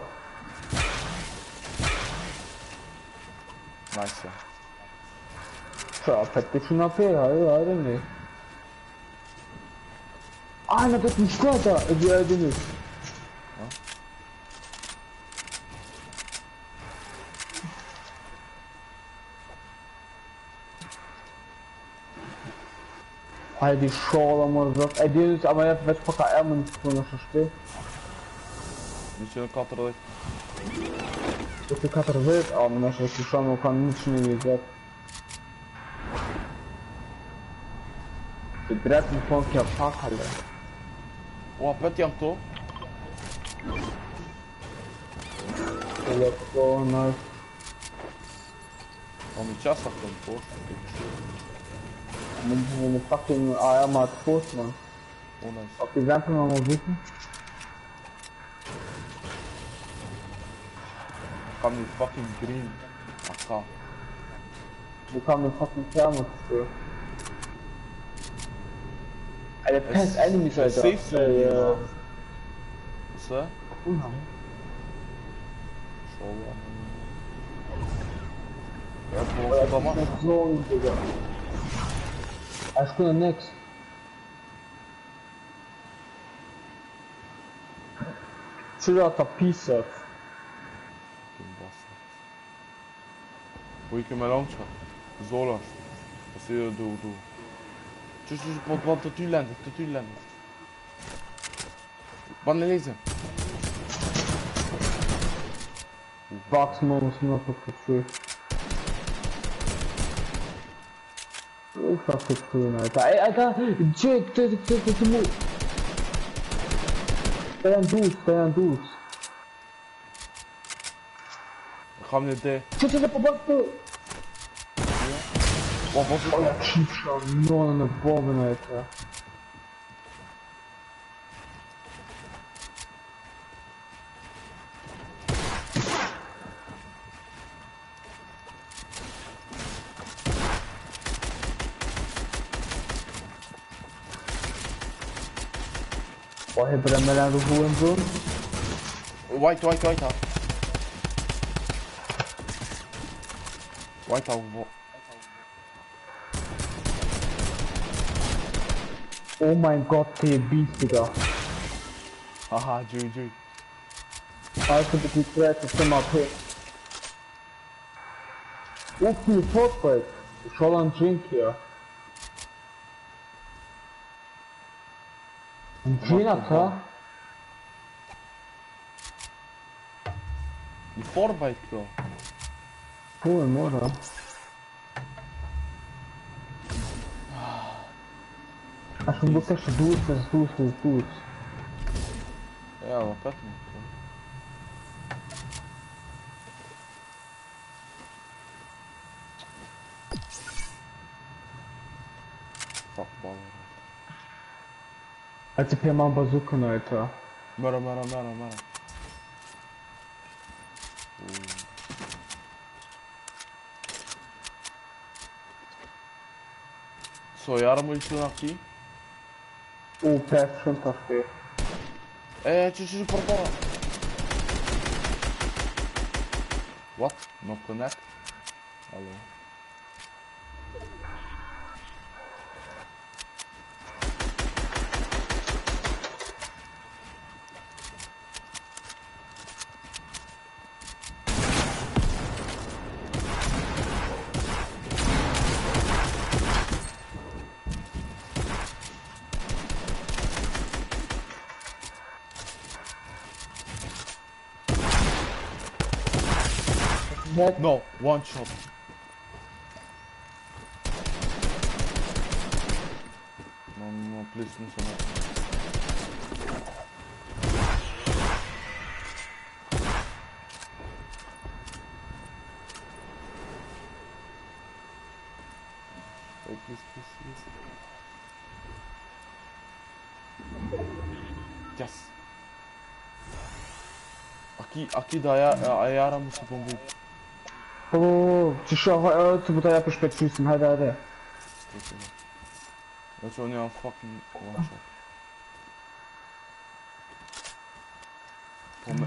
Nice, ja. Ciao, pettici una pera, io ero lì. Ah, ne peut nicht da, die Erde nicht. Halt die Schorle mal so. Ey, die ist aber jetzt wird packen Ärmel so noch versteht. Niet een katter. Das ist gerade wild, aber man ist die Schorle kann nicht schnell gesagt. Die dritten von hier packen. Oh, pet jam to. Let's go, nice. Om je chest achter hem, toch? Mit einem fucking A R mal tot, man. Oh, nice. Auf die Lampe noch mal wissen. Kan die fucking green. Ach, Wo kam der fucking Thermos für? Alter, Pest Enemies, Alter. Safe Zone, Äh, ja. Was, hä? Unheimlich. Schau mal. Ja, wo ist der Mann? So, Digga. Ich bin nix. Chill out a piece of. Fucking bastard. Hoe je me langs gaat? Zo langs. Wat zie je, doe, doe. Tjus, tjus, wat, wat, tot u landen, tot u landen. Wanneer lezen? Box moments not for free. Ich war für free, Alter. Ey, Alter! Jake, Jake, Jake, Jake, Jake. Stay on dudes, stay on dudes. Ik ga hem niet de. Zit je op de Wat was het? Oh ja, keep schon nur an der Bombe, Alter. Boah, hier brennt mir du Hurensohn. White, white, white out. White out, wo? Oh mein Gott, der Beast, Digga. Haha, G G. Also bitte die Presse, zum A P. Okay, Fortbreak. Ich hol einen Drink hier. Ein Gin, Alter? Die voorbij kill. Cool, oder? Ach, du musst echt du, das du, das du. Ja, wat pet man. Fuck baller. Als ich hier mal bazooka, Alter. Mara, mara, mara, mara. Zo, ja, dan moet je toen aqui. Oh, peço schon café. Eh, tjus, tjus, portal. What? Not connect? Hallo. head. No, one shot. No, no, please, no, no. Hey, please, please, please. Yes. Aqui, aqui da a Yara muss bomben. Oh, ci sono, tu potrei per spezzi, ma dai. That's only a fucking one shot. Bombe.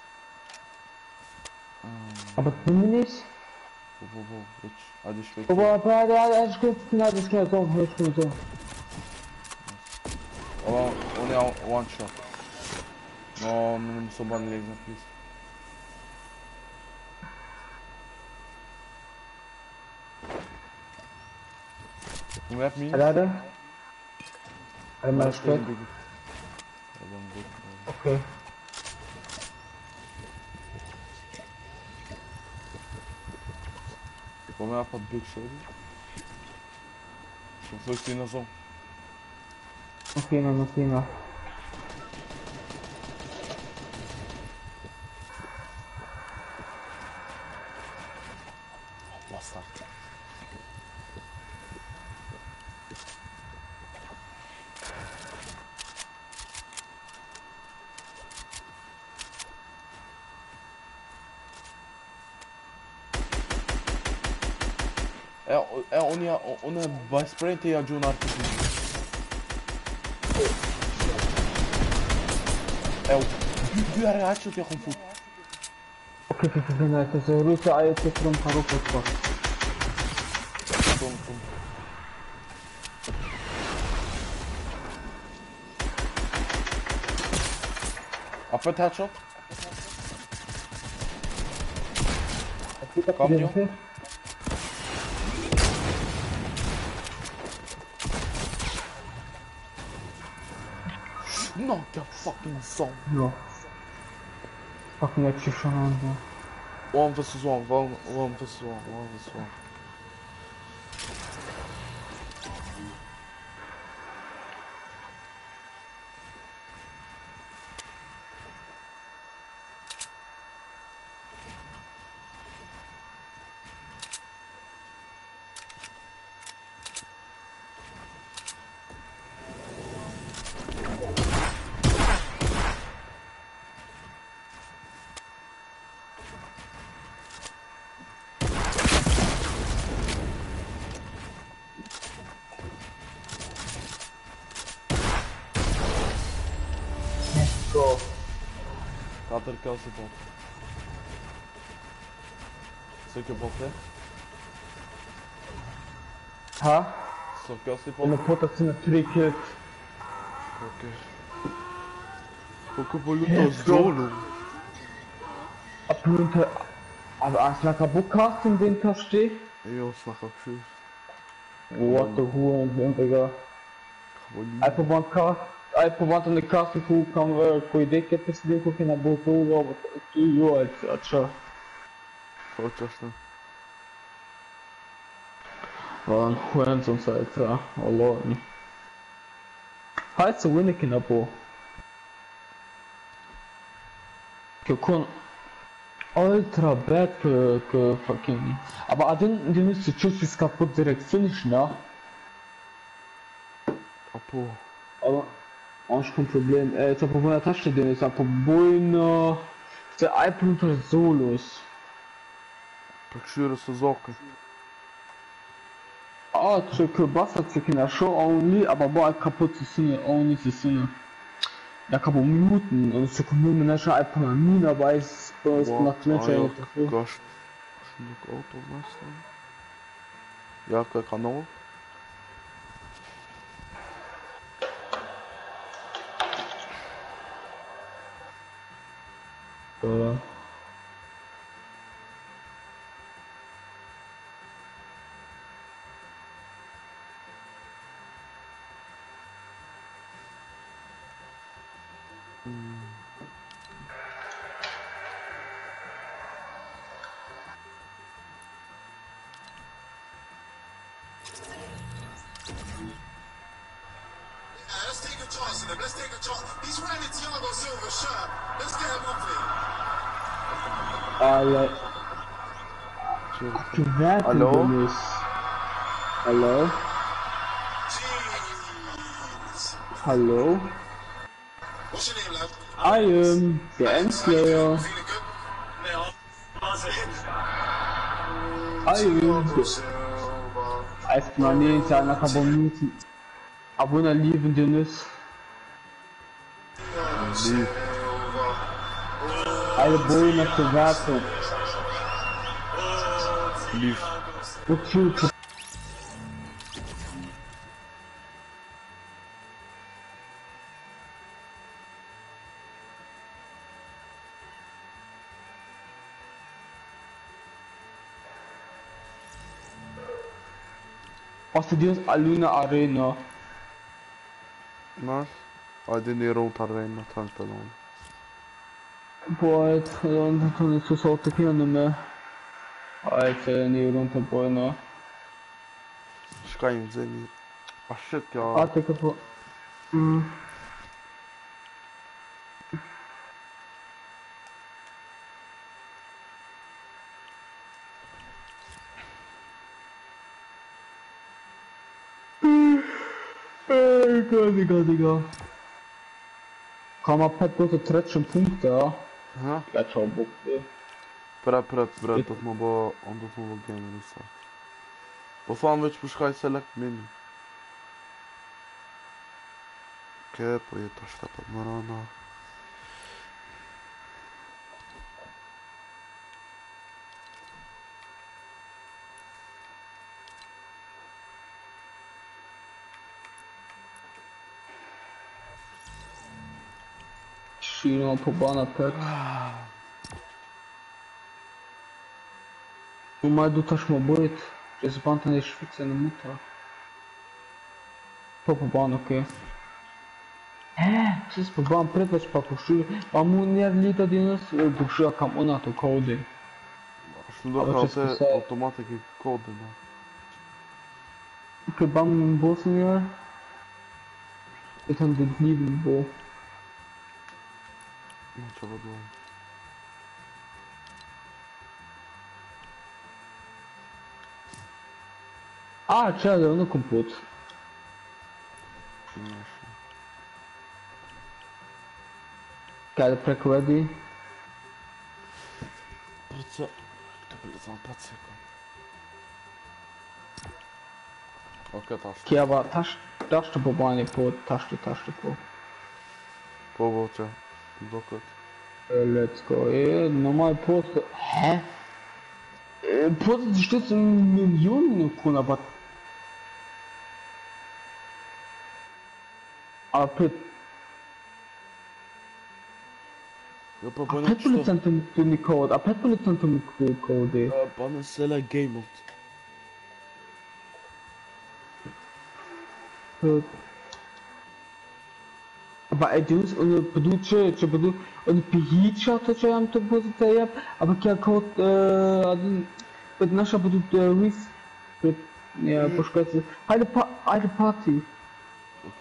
Aber zumindest. Wo, wo, wo, which? Ah, die schlägt. Aber, aber, ja, ich kann es nicht, ich kann es auch, ich kann es auch. Oh, only a one shot. No, não sou bom laser, please. Hoe heb je me? Gerade? Einmal spät. Okay. Kom maar wat big sorry. Zo vlug je naar zo. Okay, no, okay, no. Bastard. É, é onde onde vai spray te ajudar aqui. É o du är rätt så jag kom fort. Okay, okay, okay, nice. Also, Russe Eier von Karokosko. Kom, kom. Up headshot. Kom jo. Knock your fucking song. No. Fucking jak się szanowno. One versus one, one, one versus one, one versus one. Go. Laat er kills op op. Stukje bot, hè? Ha? Zo kills op In de op. pot dat ze een three kills. Oké. Ook voluto solo. Absolute. Aber als Lakabukas in den Tag steht. Jo, slag ook zo. What the Huren sind, Digga. Einfach mal Cast. Einfach mal eine Kasse gucken, weil ich denke, dass die gucken nach Boto, aber du, als Atscha. Foto's nu. War ein Huren sonst, Alter. Oh Lord. Heißt so wenig in der Bo. Gekon. Ultra bad für, für fucking. Aber den, die müsste Schuss kaputt direkt finishen, ja? Apo. Aber. Acho que um problema é essa problema tá cheio essa problema se ai pontos solos Picture se zocken. ah tu que basta se que na show only aber boah kaputt zu sehen only zu sehen da kann man minuten und so kommen wir schon einfach mal mina weiß was macht nicht schon Gosh. Schnuck Auto meistens. Ja, kein Kanal. Oder? take a chance on him. Let's take a chance. He's wearing a Thiago Silva shirt. Let's get him off it. Ale... Kwiaty Hallo? Dennis. Hallo? Jeez. Hallo? What's your name, lad? I am the Endslayer. Feeling good? Yeah, buzzing. I am the... Silva. Echt maar nee, zijn nog abonneerd. Abonneer lieve Dennis. Lief. Alle boeien met de water. Lief. Wat goed. Als de deals Aluna Arena. Mas? Hajde ner runt arenan, ta inte någon. Boah, jetzt kann ich so sorte können med. Alter, ni runt en på nu. Ska in zeni. Ah shit Jag jag... tänker på... Mm. Ey, Gott, Digga, Digga. Kan man pet gå till trettio punkter, ja? Aha. Jag tar bort det. Prep, prep, prep, dat man bara... Om dat man bara gamer is dat. Vad fan vet du på select mini? Okej, på ett första på Marana. Kino på bana pet. Nu mai du tași mă băiet. Trebuie să banta de șfițe în mută. Po po ban, ok. Eh, ce spă ban preveć pa pošli. Am un iar lita din nas pošli cam onato kode. Što došao te automatike kode, da. Ok, bam în Bosnia. Uite-am de liven bo. Nu ce văd eu. A, ce are, nu cum pot. Nu știu. Care plec ready? Prăță... Trebuie să am pață acum. Ok, taš. Chiava, taš, taš to po bani pot, taš to, taš to po. Povoće. Dokot. Let's go, e, numai pot să... He? E, pot să știți un milion kuna, but... Apet... Eu pe Apet bănă polițantul mi code, apet polițantul mi code. Bana select game mode. Aber ey, Jungs, und produce, ce produ, und pe hit și tot ce am tot văzut ea, aber chiar code, adun, pe din așa putut ris, pe, ja, poșcați, haide pa, haide party. Ok.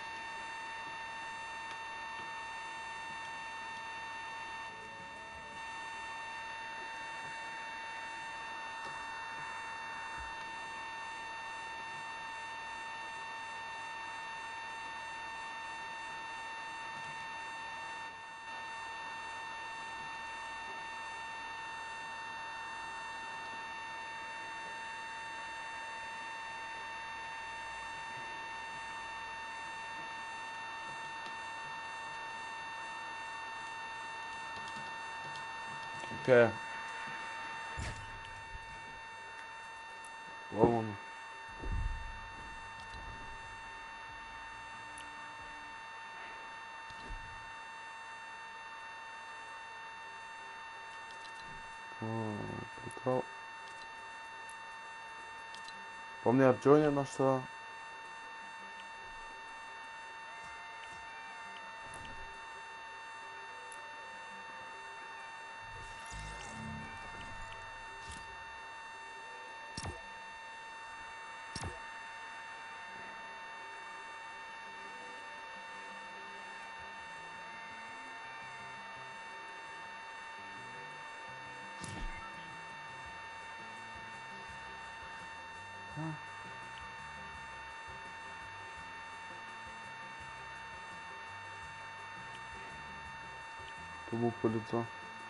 Ok. Vamos. Прикол. Помни Арджоня наша. Tomu polica.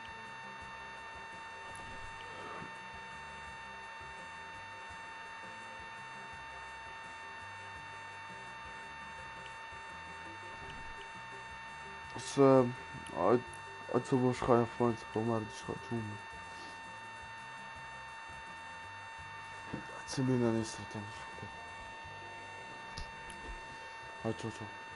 Se, aj, ať se budeš chajat v Francii pomrdíš čumu. Ať se mi nenejste tam. Aj čo čo.